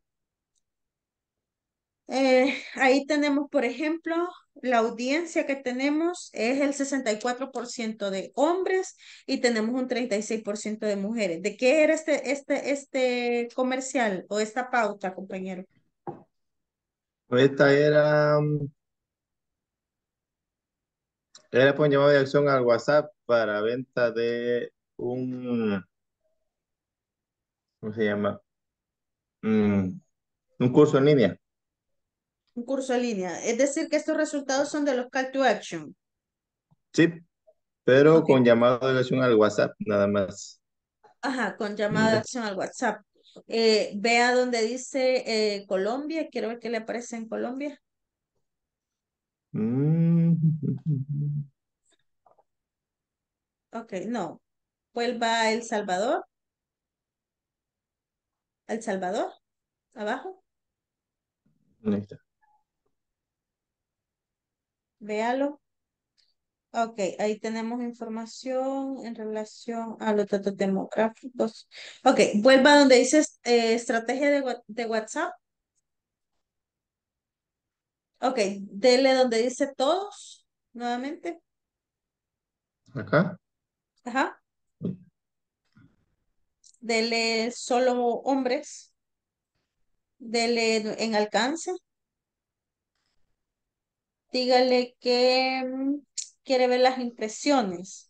Ahí tenemos, por ejemplo, la audiencia que tenemos es el 64% de hombres y tenemos un 36% de mujeres. ¿De qué era este comercial o esta pauta, compañero? Esta era pues un llamado de acción al WhatsApp para venta de ¿cómo se llama? Mm, un curso en línea. Un curso en línea. Es decir, que estos resultados son de los call to action. Sí, pero Ok. con llamado de acción al WhatsApp, nada más. Ajá, con Mm, llamada de acción al WhatsApp. Vea donde dice Colombia. Quiero ver qué le aparece en Colombia. mm, Ok, no. Vuelva a El Salvador. El Salvador, abajo. ahí está. Véalo. Ok, ahí tenemos información en relación a los datos demográficos. Ok, vuelva donde dice estrategia de WhatsApp. Ok, dele donde dice todos, nuevamente. Acá. Ajá. Dele solo hombres. Dele en alcance. Dígale que quiere ver las impresiones.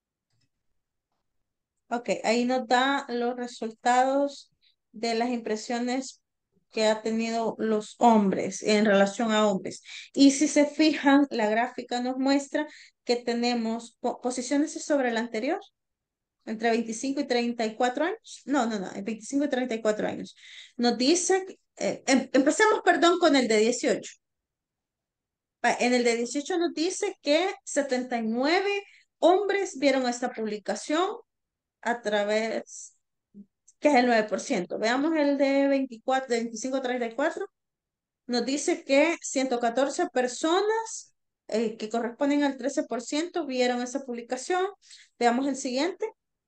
Ok, ahí nos da los resultados de las impresiones que ha tenido los hombres en relación a hombres. Y si se fijan, la gráfica nos muestra que tenemos posiciones sobre la anterior, entre 25 y 34 años. No, 25 y 34 años. Nos dice, empecemos, perdón, con el de 18. En el de 18 nos dice que 79 hombres vieron esta publicación a través, que es el 9%. Veamos el de 24, de 25 a 34. Nos dice que 114 personas, que corresponden al 13%, vieron esa publicación. Veamos el siguiente.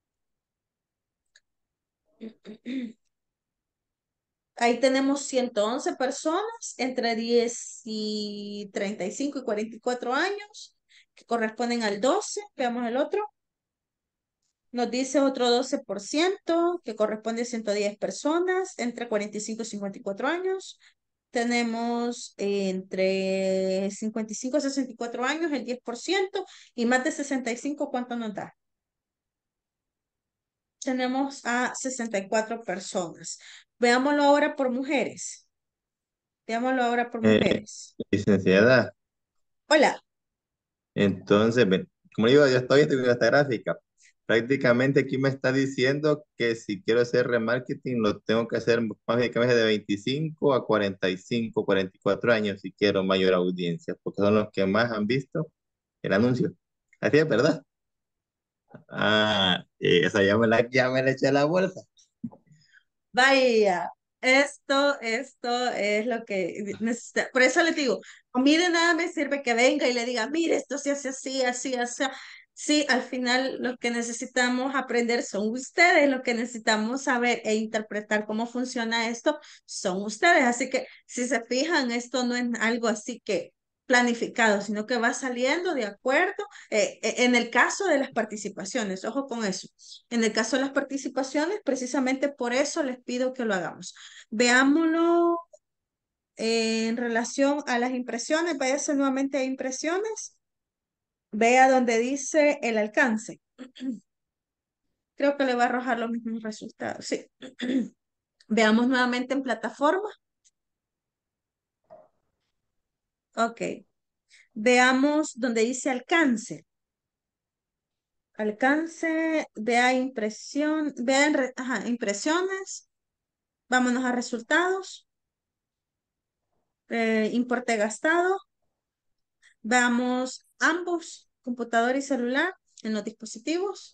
Ahí tenemos 111 personas entre 10 y 35 y 44 años, que corresponden al 12. Veamos el otro. Nos dice otro 12% que corresponde a 110 personas entre 45 y 54 años. Tenemos entre 55 y 64 años el 10% y más de 65, ¿cuánto nos da? Tenemos a 64 personas. Veámoslo ahora por mujeres. Veámoslo ahora por Eh, mujeres. licenciada, Hola. entonces, como digo, yo estoy viendo esta gráfica. Prácticamente aquí me está diciendo que si quiero hacer remarketing, lo tengo que hacer básicamente de 25 a 45, 44 años si quiero mayor audiencia, porque son los que más han visto el anuncio. Así es, ¿verdad? Ah, esa ya me la eché a la bolsa. Vaya, esto es lo que necesita. Por eso les digo, a mí de nada me sirve que venga y le diga, mire, esto se hace así, así, así. Sí, al final lo que necesitamos aprender son ustedes, lo que necesitamos saber e interpretar cómo funciona esto son ustedes. Así que si se fijan, esto no es algo así que planificado, sino que va saliendo de acuerdo. En el caso de las participaciones, ojo con eso. En el caso de las participaciones, precisamente por eso les pido que lo hagamos. Veámoslo en relación a las impresiones. Váyase nuevamente a impresiones. Vea donde dice el alcance. Creo que le va a arrojar los mismos resultados. Sí. Veamos nuevamente en plataforma. Ok. Veamos donde dice alcance. Alcance, vea impresión, vea ajá, impresiones. Vámonos a resultados. Importe gastado. Veamos ambos, computador y celular, en los dispositivos.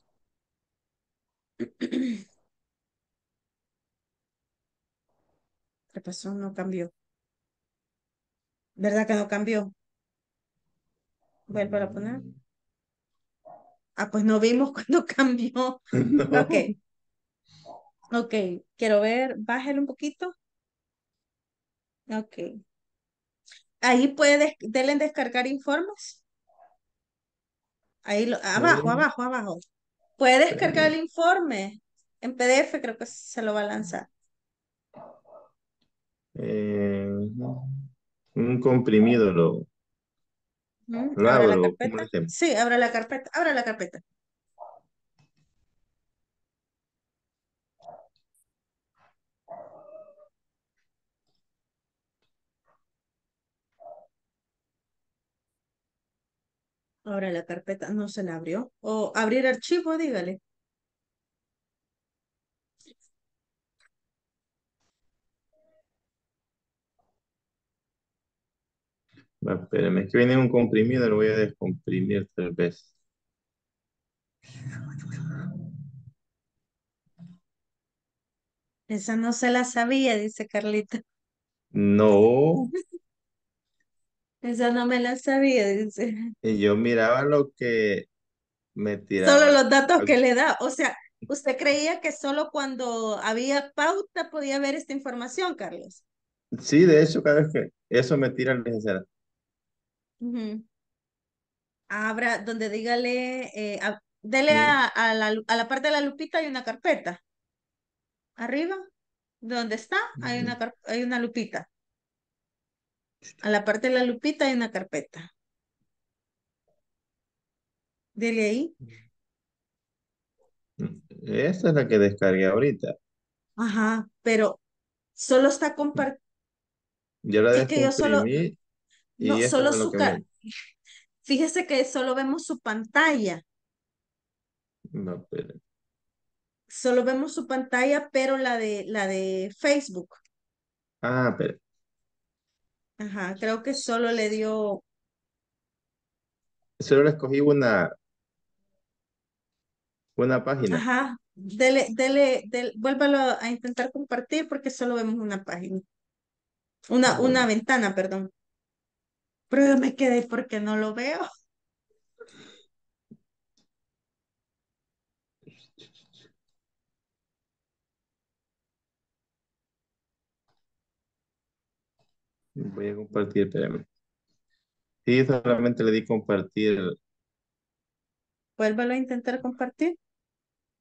¿Qué pasó? No cambió. ¿Verdad que no cambió? Vuelvo a poner. Ah, pues no vimos cuando cambió. Ok, No. ok. Quiero ver, bájale un poquito. Ok. Ahí puede, denle en descargar informes. Ahí, abajo, Eh, abajo, abajo. Puede descargar espérame. el informe en PDF, creo que se lo va a lanzar. Eh, un comprimido lo Abra la abro, ¿cómo lo carpeta. hacemos? Sí, abra la carpeta. Abra la carpeta. Ahora la carpeta no se la abrió. O abrir archivo, dígale. Va, espérame, es que viene un comprimido, lo voy a descomprimir tal vez. Esa no se la sabía, dice Carlita. No, Esa no me la sabía, dice. y yo miraba lo que me Solo tiraba. los datos que le da. O sea, ¿usted creía que solo cuando había pauta podía ver esta información, Carlos? Sí, de hecho, cada vez que eso me tira el licenciado. Ujú. Abra, donde dígale, dele Mm, a la parte de la lupita hay una carpeta. Arriba, donde está, mm, hay una lupita. A la parte de la lupita hay una carpeta. Dele ahí. Esta es la que descargué ahorita. Ajá, pero solo está compartiendo. Yo la Es que yo solo, descomprimí no, y esto solo es lo su que me... fíjese que solo vemos su pantalla. No, espera. Solo vemos su pantalla, pero la de Facebook. Ah, espera. Ajá, creo que solo le dio. Solo le escogí una página. Ajá, vuélvalo a intentar compartir porque solo vemos una página. Una Bueno, ventana, perdón. Pero yo me quedé porque no lo veo. voy a compartir, espérame. Sí, solamente le di compartir. Vuélvalo a intentar compartir.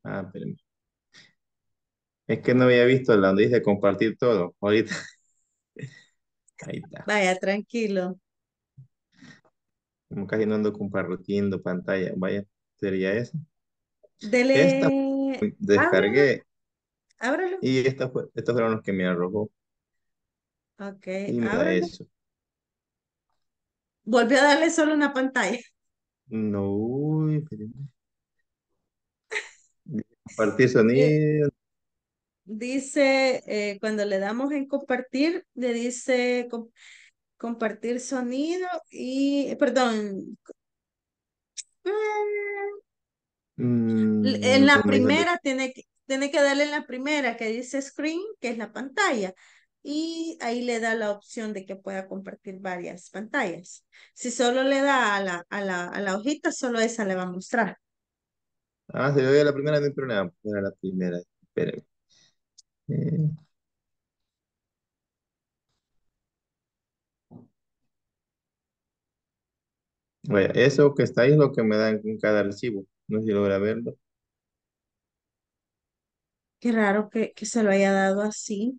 espérame. Es que no había visto la donde dice compartir todo. Ahorita, ahí está. Vaya, tranquilo. Como casi no ando compartiendo pantalla. Vaya, sería eso. Esta Dele, ábralo, descargué ábralo. y estos fueron los que me arrojó Ok, y me da ábralo. eso. Volvió a darle solo una pantalla. No, espérame. Compartir Eh, sonido. Dice, cuando le damos en compartir, le dice compartir sonido y, perdón, mm, en No la me dijo de. primera tiene que darle en la primera que dice screen, que es la pantalla, y ahí le da la opción de que pueda compartir varias pantallas. Si solo le da a la hojita, solo esa le va a mostrar. Ah, se le doy a la primera, no hay problema. Pues a la primera. Espérame. Eh, Vaya, eso que está ahí es lo que me dan en cada archivo. No sé si logra verlo. Qué raro que se lo haya dado así.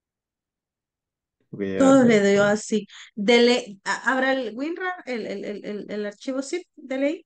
Voy a Todo le ver. dio así. Dele, abra el WinRAR, el archivo zip, dele ahí.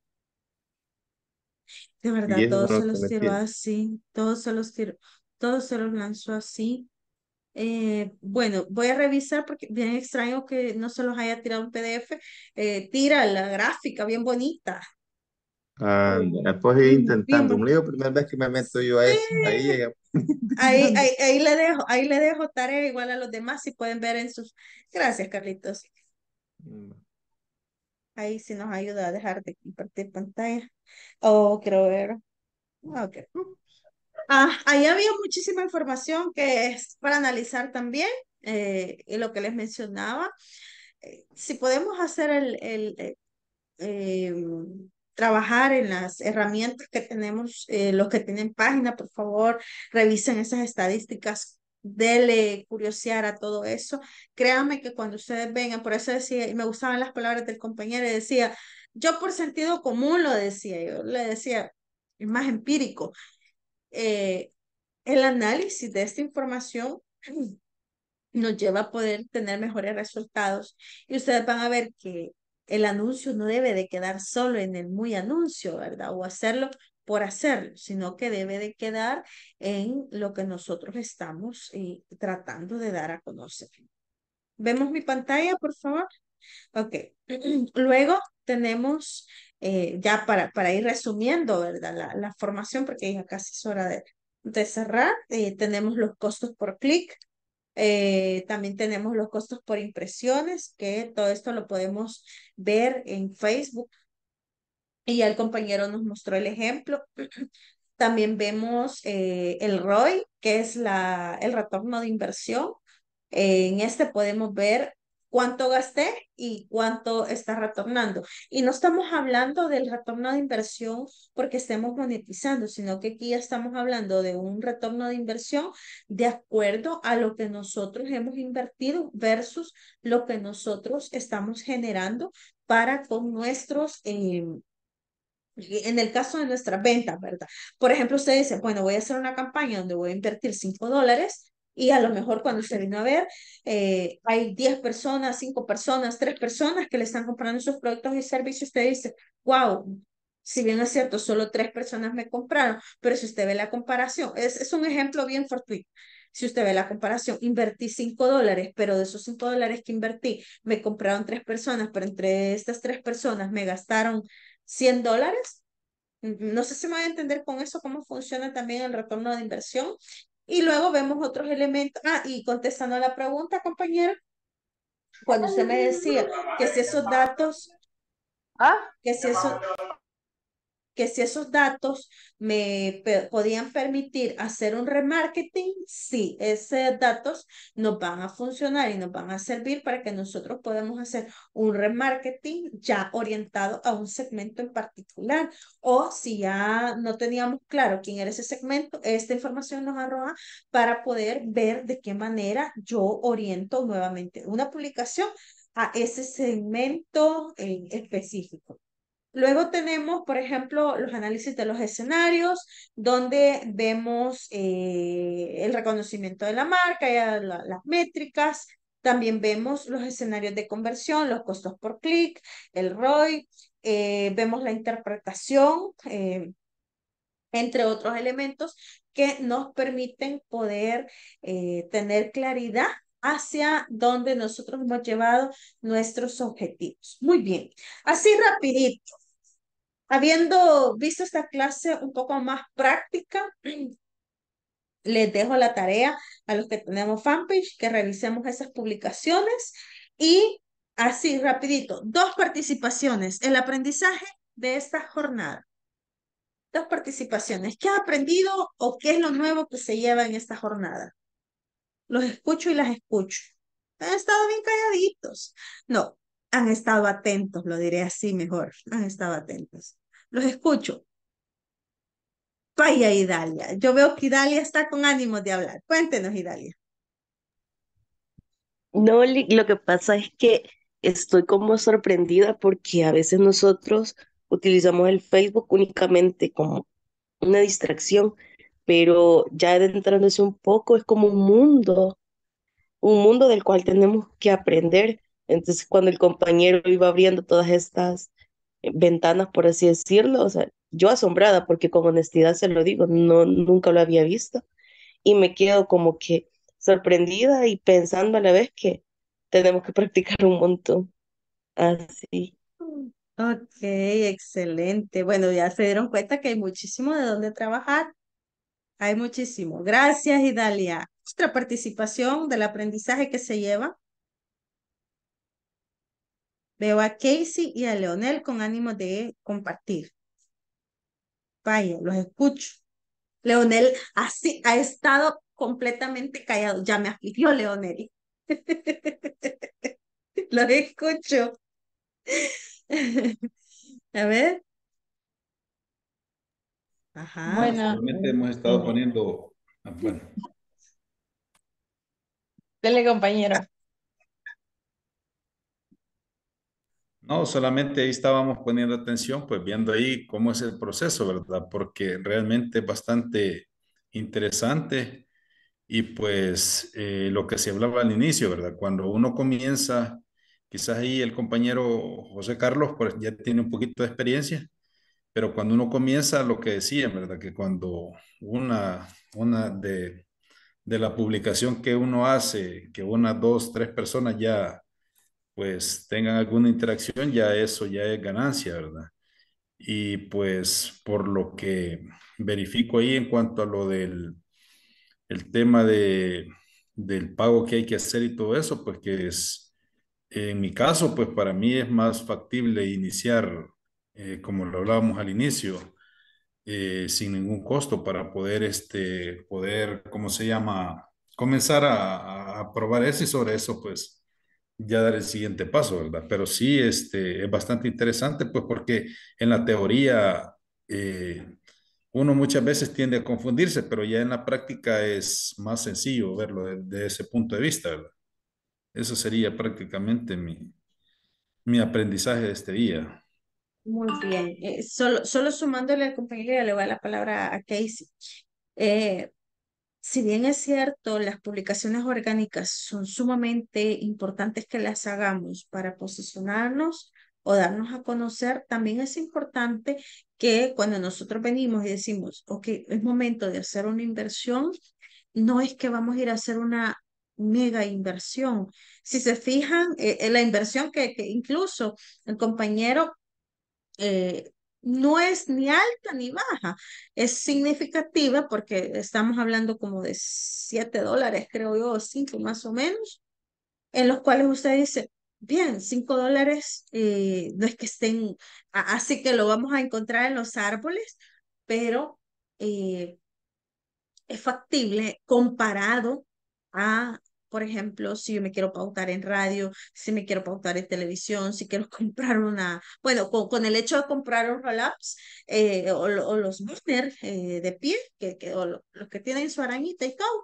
De Y verdad, esos todos son se los que los me tiró tiran. así, todos se los tiró, todos se los lanzó así. Bueno, voy a revisar porque bien extraño que no se los haya tirado un PDF. Tira la gráfica bien bonita. Anda, pues ir Bien intentando. Como le bonita. digo, primera vez que me meto yo a eso. Ahí Sí, llega ahí, intentando. ahí, ahí le dejo tarea igual a los demás si pueden ver en sus. Gracias, Carlitos. Mm, Ahí sí nos ayuda a dejar de compartir pantalla. Oh, quiero ver. Ok. Ahí había muchísima información que es para analizar también, y lo que les mencionaba. Si podemos hacer trabajar en las herramientas que tenemos, los que tienen página, por favor, revisen esas estadísticas, dele curiosear a todo eso. Créanme que cuando ustedes vengan, por eso decía, y me gustaban las palabras del compañero, y decía, yo por sentido común lo decía, yo le decía, es más empírico. eh, el análisis de esta información nos lleva a poder tener mejores resultados y ustedes van a ver que el anuncio no debe de quedar solo en el muy anuncio, ¿verdad? O hacerlo por hacerlo, sino que debe de quedar en lo que nosotros estamos tratando de dar a conocer. ¿Vemos mi pantalla, por favor? Ok. Luego tenemos, ya para ir resumiendo, ¿verdad? La formación, porque ya casi es hora de cerrar. Tenemos los costos por clic. También tenemos los costos por impresiones, que todo esto lo podemos ver en Facebook. Y ya el compañero nos mostró el ejemplo. También vemos el ROI, que es el retorno de inversión. En este podemos ver cuánto gasté y cuánto está retornando. Y no estamos hablando del retorno de inversión porque estemos monetizando, sino que aquí ya estamos hablando de un retorno de inversión de acuerdo a lo que nosotros hemos invertido versus lo que nosotros estamos generando para con nuestros en el caso de nuestras ventas, ¿verdad? Por ejemplo, usted dice, bueno, voy a hacer una campaña donde voy a invertir $5 y a lo mejor cuando usted vino a ver, hay 10 personas, 5 personas, 3 personas que le están comprando sus productos y servicios. Usted dice, wow, si bien es cierto, solo 3 personas me compraron, pero si usted ve la comparación, es un ejemplo bien fortuito. Si usted ve la comparación, invertí $5, pero de esos $5 que invertí, me compraron 3 personas, pero entre estas 3 personas me gastaron $100. No sé si me voy a entender con eso cómo funciona también el retorno de inversión. Y luego vemos otros elementos. Y contestando a la pregunta, compañero, cuando usted me decía que si esos datos, Ah, que si eso, que si esos datos me podían permitir hacer un remarketing, sí, esos datos nos van a funcionar y nos van a servir para que nosotros podamos hacer un remarketing ya orientado a un segmento en particular. O si ya no teníamos claro quién era ese segmento, esta información nos arroja para poder ver de qué manera yo oriento nuevamente una publicación a ese segmento en específico. Luego tenemos, por ejemplo, los análisis de los escenarios, donde vemos el reconocimiento de la marca, las métricas. También vemos los escenarios de conversión, los costos por clic, el ROI. Vemos la interpretación, entre otros elementos que nos permiten poder tener claridad hacia dónde nosotros hemos llevado nuestros objetivos. Muy bien, así rapidito. Habiendo visto esta clase un poco más práctica, les dejo la tarea a los que tenemos fanpage que revisemos esas publicaciones y así rapidito, 2 participaciones, el aprendizaje de esta jornada. 2 participaciones. ¿Qué ha aprendido o qué es lo nuevo que se lleva en esta jornada? Los escucho y las escucho. Han estado bien calladitos. No, han estado atentos, lo diré así mejor. Han estado atentos. Los escucho. Vaya, Idalia. Yo veo que Idalia está con ánimo de hablar. Cuéntenos, Idalia. No, lo que pasa es que estoy como sorprendida porque a veces nosotros utilizamos el Facebook únicamente como una distracción, pero ya adentrándose un poco es como un mundo del cual tenemos que aprender. Entonces, cuando el compañero iba abriendo todas estas ventanas, por así decirlo, o sea, yo asombrada porque con honestidad se lo digo, no, nunca lo había visto y me quedo como que sorprendida y pensando a la vez que tenemos que practicar un montón. Así. Ok, excelente. Bueno, ya se dieron cuenta que hay muchísimo de dónde trabajar. Hay muchísimo. Gracias, Idalia. Nuestra participación del aprendizaje que se lleva. Veo a Casey y a Leonel con ánimo de compartir. Vaya, los escucho. Leonel así ha estado completamente callado. Ya me afligió Leonel. Los escucho. A ver. Ajá. Bueno, Solamente hemos estado sí. poniendo, bueno, Dele, compañero. no, solamente ahí estábamos poniendo atención, pues viendo ahí cómo es el proceso, ¿verdad? Porque realmente es bastante interesante y pues lo que se hablaba al inicio, ¿verdad? Cuando uno comienza, quizás ahí el compañero José Carlos pues ya tiene un poquito de experiencia, pero cuando uno comienza lo que decía, ¿verdad? Que cuando una de la publicación que uno hace, que unas 2, 3 personas ya pues tengan alguna interacción, ya eso ya es ganancia, ¿verdad? Y pues por lo que verifico ahí en cuanto a lo del el tema del pago que hay que hacer y todo eso, pues que es, en mi caso, pues para mí es más factible iniciar, como lo hablábamos al inicio, sin ningún costo para poder, ¿cómo se llama? Comenzar a probar eso y sobre eso, pues ya dar el siguiente paso, ¿verdad? Pero sí, es bastante interesante, pues porque en la teoría uno muchas veces tiende a confundirse, pero ya en la práctica es más sencillo verlo de ese punto de vista, ¿verdad? Eso sería prácticamente mi aprendizaje de este día. Muy bien. Solo sumándole al compañero, ya le voy a la palabra a Casey. Eh, si bien es cierto, las publicaciones orgánicas son sumamente importantes que las hagamos para posicionarnos o darnos a conocer, también es importante que cuando nosotros venimos y decimos, ok, es momento de hacer una inversión, no es que vamos a ir a hacer una mega inversión. Si se fijan, en la inversión que incluso el compañero eh, no es ni alta ni baja, es significativa porque estamos hablando como de $7, creo yo, o 5 más o menos, en los cuales usted dice, bien, $5, no es que estén, así que lo vamos a encontrar en los árboles, pero eh, es factible comparado a, por ejemplo, si yo me quiero pautar en radio, si me quiero pautar en televisión, si quiero comprar una, bueno, con el hecho de comprar un roll-ups o los banners de pie, los que tienen su arañita y todo,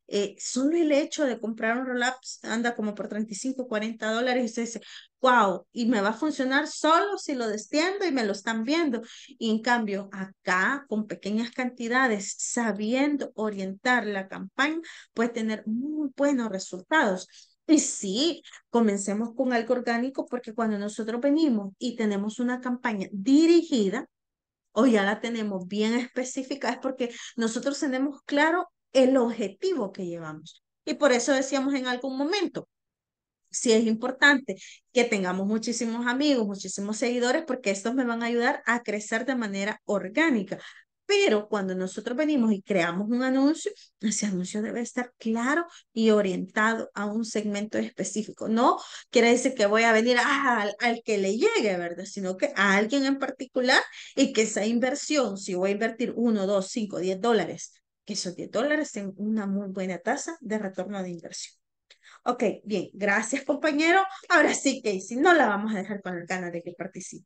Solo el hecho de comprar un roll-up anda como por 35, $40 y usted dice, wow, y me va a funcionar solo si lo destiendo y me lo están viendo. Y en cambio, acá, con pequeñas cantidades, sabiendo orientar la campaña, puede tener muy buenos resultados. Y sí, comencemos con algo orgánico porque cuando nosotros venimos y tenemos una campaña dirigida, o ya la tenemos bien específica, es porque nosotros tenemos claro el objetivo que llevamos. Y por eso decíamos en algún momento, sí es importante que tengamos muchísimos amigos, muchísimos seguidores, porque estos me van a ayudar a crecer de manera orgánica. Pero cuando nosotros venimos y creamos un anuncio, ese anuncio debe estar claro y orientado a un segmento específico. No quiere decir que voy a venir al que le llegue, ¿verdad? Sino que a alguien en particular y que esa inversión, si voy a invertir 1, 2, 5, $10, que esos $10 tengan una muy buena tasa de retorno de inversión. Ok, bien, gracias compañero. Ahora sí, Casey, no la vamos a dejar con el ganas de que participe.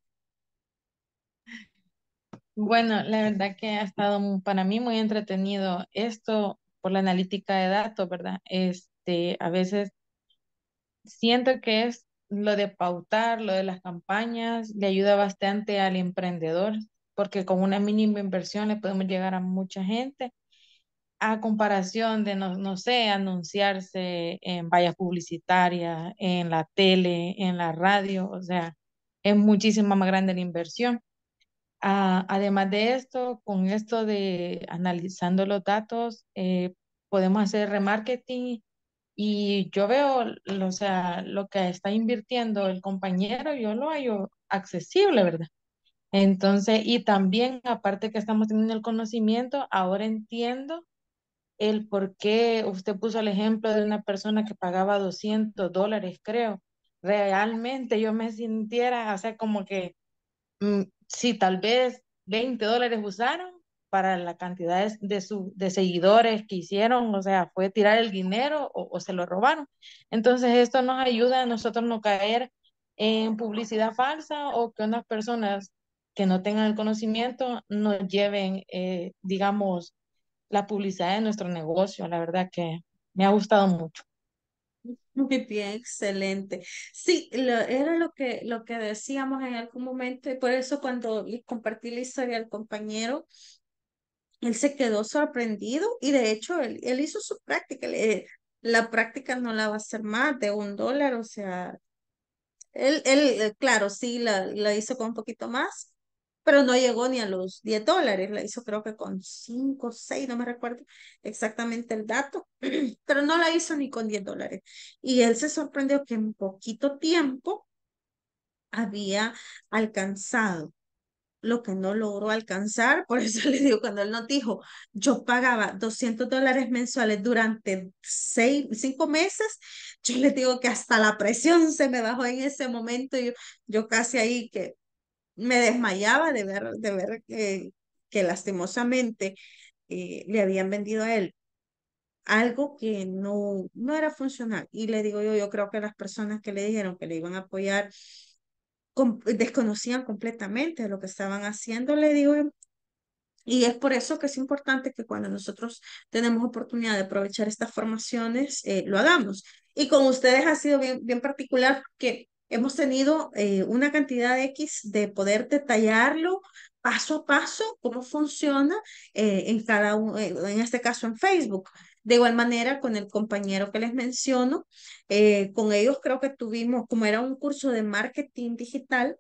Bueno, la verdad que ha estado para mí muy entretenido esto por la analítica de datos, ¿verdad? A veces siento que es lo de pautar, lo de las campañas, le ayuda bastante al emprendedor, porque con una mínima inversión le podemos llegar a mucha gente, a comparación de, no sé, anunciarse en vallas publicitarias, en la tele, en la radio, o sea, es muchísimo más grande la inversión. Además de esto, con esto de analizando los datos, podemos hacer remarketing y yo veo, o sea, lo que está invirtiendo el compañero, yo lo hallo accesible, ¿verdad? Entonces, y también, aparte que estamos teniendo el conocimiento, ahora entiendo el por qué usted puso el ejemplo de una persona que pagaba $200, creo. Realmente yo me sintiera, o sea, como que sí, tal vez $20 usaron para la cantidad de seguidores que hicieron, o sea, fue tirar el dinero o se lo robaron. Entonces, esto nos ayuda a nosotros no caer en publicidad falsa o que unas personas que no tengan el conocimiento nos lleven, digamos, la publicidad de nuestro negocio. La verdad que me ha gustado mucho. Muy bien, excelente. Sí, era lo que decíamos en algún momento y por eso cuando les compartí la historia al compañero, él se quedó sorprendido y de hecho él hizo su práctica. La práctica no la va a hacer más de $1, o sea, claro, sí, la hizo con un poquito más, pero no llegó ni a los $10, la hizo creo que con 5, 6, no me recuerdo exactamente el dato, pero no la hizo ni con $10. Y él se sorprendió que en poquito tiempo había alcanzado lo que no logró alcanzar, por eso le digo, cuando él nos dijo, yo pagaba $200 mensuales durante 5 meses, yo le digo que hasta la presión se me bajó en ese momento, yo casi ahí que me desmayaba de ver que lastimosamente le habían vendido a él algo que no era funcional. Y le digo yo creo que las personas que le dijeron que le iban a apoyar desconocían completamente lo que estaban haciendo, le digo yo. Y es por eso que es importante que cuando nosotros tenemos oportunidad de aprovechar estas formaciones, lo hagamos. Y con ustedes ha sido bien, bien particular porque hemos tenido una cantidad X de poder detallarlo paso a paso, cómo funciona en cada uno, en este caso en Facebook. De igual manera, con el compañero que les menciono, con ellos creo que tuvimos, como era un curso de marketing digital,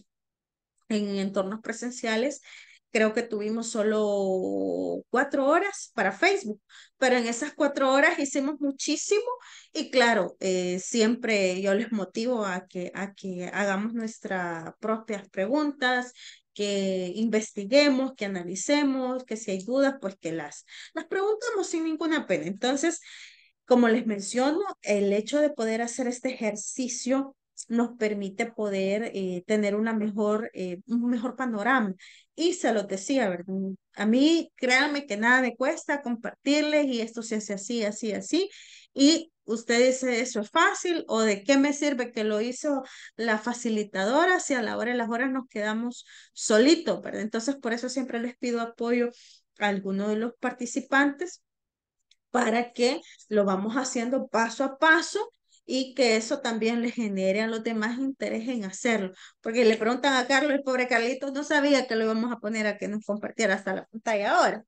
en entornos presenciales, creo que tuvimos solo 4 horas para Facebook, pero en esas 4 horas hicimos muchísimo y claro, siempre yo les motivo a que hagamos nuestras propias preguntas, que investiguemos, que analicemos, que si hay dudas, pues que las preguntamos sin ninguna pena. Entonces, como les menciono, el hecho de poder hacer este ejercicio nos permite poder tener un mejor panorama. Y se los decía, ¿verdad? A mí, créanme que nada me cuesta compartirles y esto se hace así, así, así. Y usted dice, eso es fácil, o de qué me sirve que lo hizo la facilitadora si a la hora de las horas nos quedamos solitos, ¿verdad? Entonces, por eso siempre les pido apoyo a alguno de los participantes para que lo vamos haciendo paso a paso y que eso también le genere a los demás interés en hacerlo. Porque le preguntan a Carlos, el pobre Carlitos no sabía que lo íbamos a poner a que nos compartiera hasta la pantalla ahora.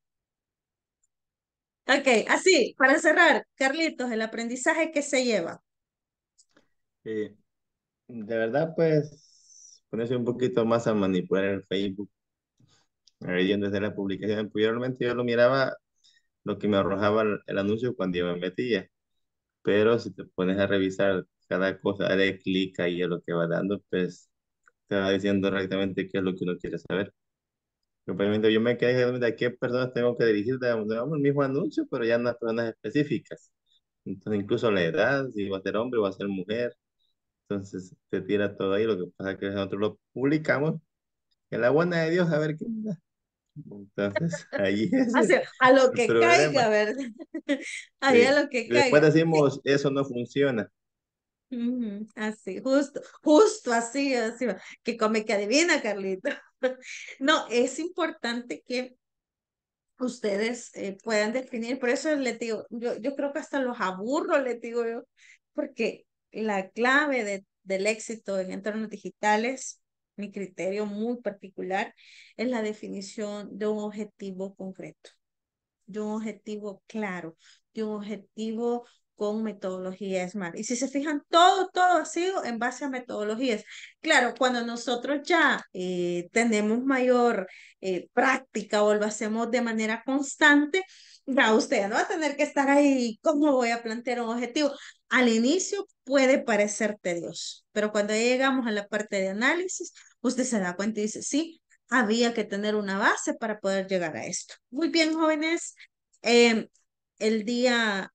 Ok, así, para cerrar, Carlitos, el aprendizaje que se lleva. Eh, de verdad, pues, ponerse un poquito más a manipular el Facebook, desde la publicación, pues realmente yo lo miraba lo que me arrojaba el anuncio cuando yo me metía, pero si te pones a revisar cada cosa, darle clic ahí a lo que va dando, pues te va diciendo directamente qué es lo que uno quiere saber. Obviamente yo me quedé de a qué personas tengo que dirigir, digamos, el mismo anuncio, pero ya en las personas específicas. Entonces, incluso la edad, si va a ser hombre o va a ser mujer. Entonces, te tira todo ahí. Lo que pasa es que nosotros lo publicamos en la buena de Dios, a ver qué onda. Entonces, ahí es Así, a lo el que caiga, problema. ¿verdad? Ahí a Sí. lo que Y después caiga. Sí. decimos, eso no funciona. Ujú, así, justo así, así va. Que come que adivina, Carlito. No, es importante que ustedes puedan definir, por eso les digo, yo creo que hasta los aburro, les digo yo, porque la clave del éxito en entornos digitales, mi criterio muy particular, es la definición de un objetivo concreto, de un objetivo claro, de un objetivo con metodología SMART. Y si se fijan, todo ha sido en base a metodologías. Claro, cuando nosotros ya tenemos mayor práctica o lo hacemos de manera constante, ya usted no va a tener que estar ahí, ¿cómo voy a plantear un objetivo? Al inicio puede parecer tedioso, pero cuando ya llegamos a la parte de análisis, usted se da cuenta y dice, sí, había que tener una base para poder llegar a esto. Muy bien, jóvenes. Eh, el día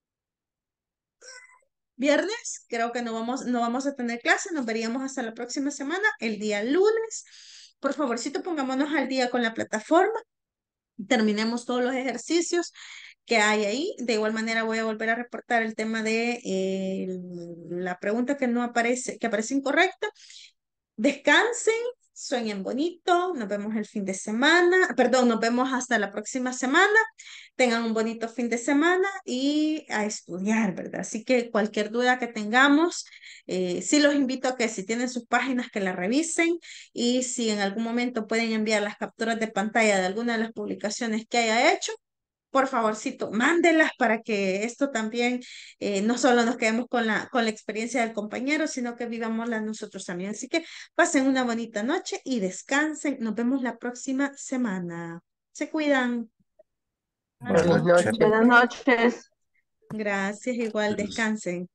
viernes creo que no vamos a tener clase, nos veríamos hasta la próxima semana. El día lunes, por favorcito, pongámonos al día con la plataforma, terminemos todos los ejercicios que hay ahí. De igual manera voy a volver a reportar el tema de la pregunta que no aparece, que aparece incorrecta. Descansen, sueñen bonito, nos vemos el fin de semana, perdón, nos vemos hasta la próxima semana, tengan un bonito fin de semana y a estudiar, ¿verdad? Así que cualquier duda que tengamos, sí los invito a que si tienen sus páginas que las revisen y si en algún momento pueden enviar las capturas de pantalla de alguna de las publicaciones que haya hecho, por favorcito, mándenlas para que esto también no solo nos quedemos con la experiencia del compañero, sino que vivámosla nosotros también. Así que pasen una bonita noche y descansen. Nos vemos la próxima semana. Se cuidan. Buenas Buenas noches. noches. Buenas noches. Gracias, igual descansen.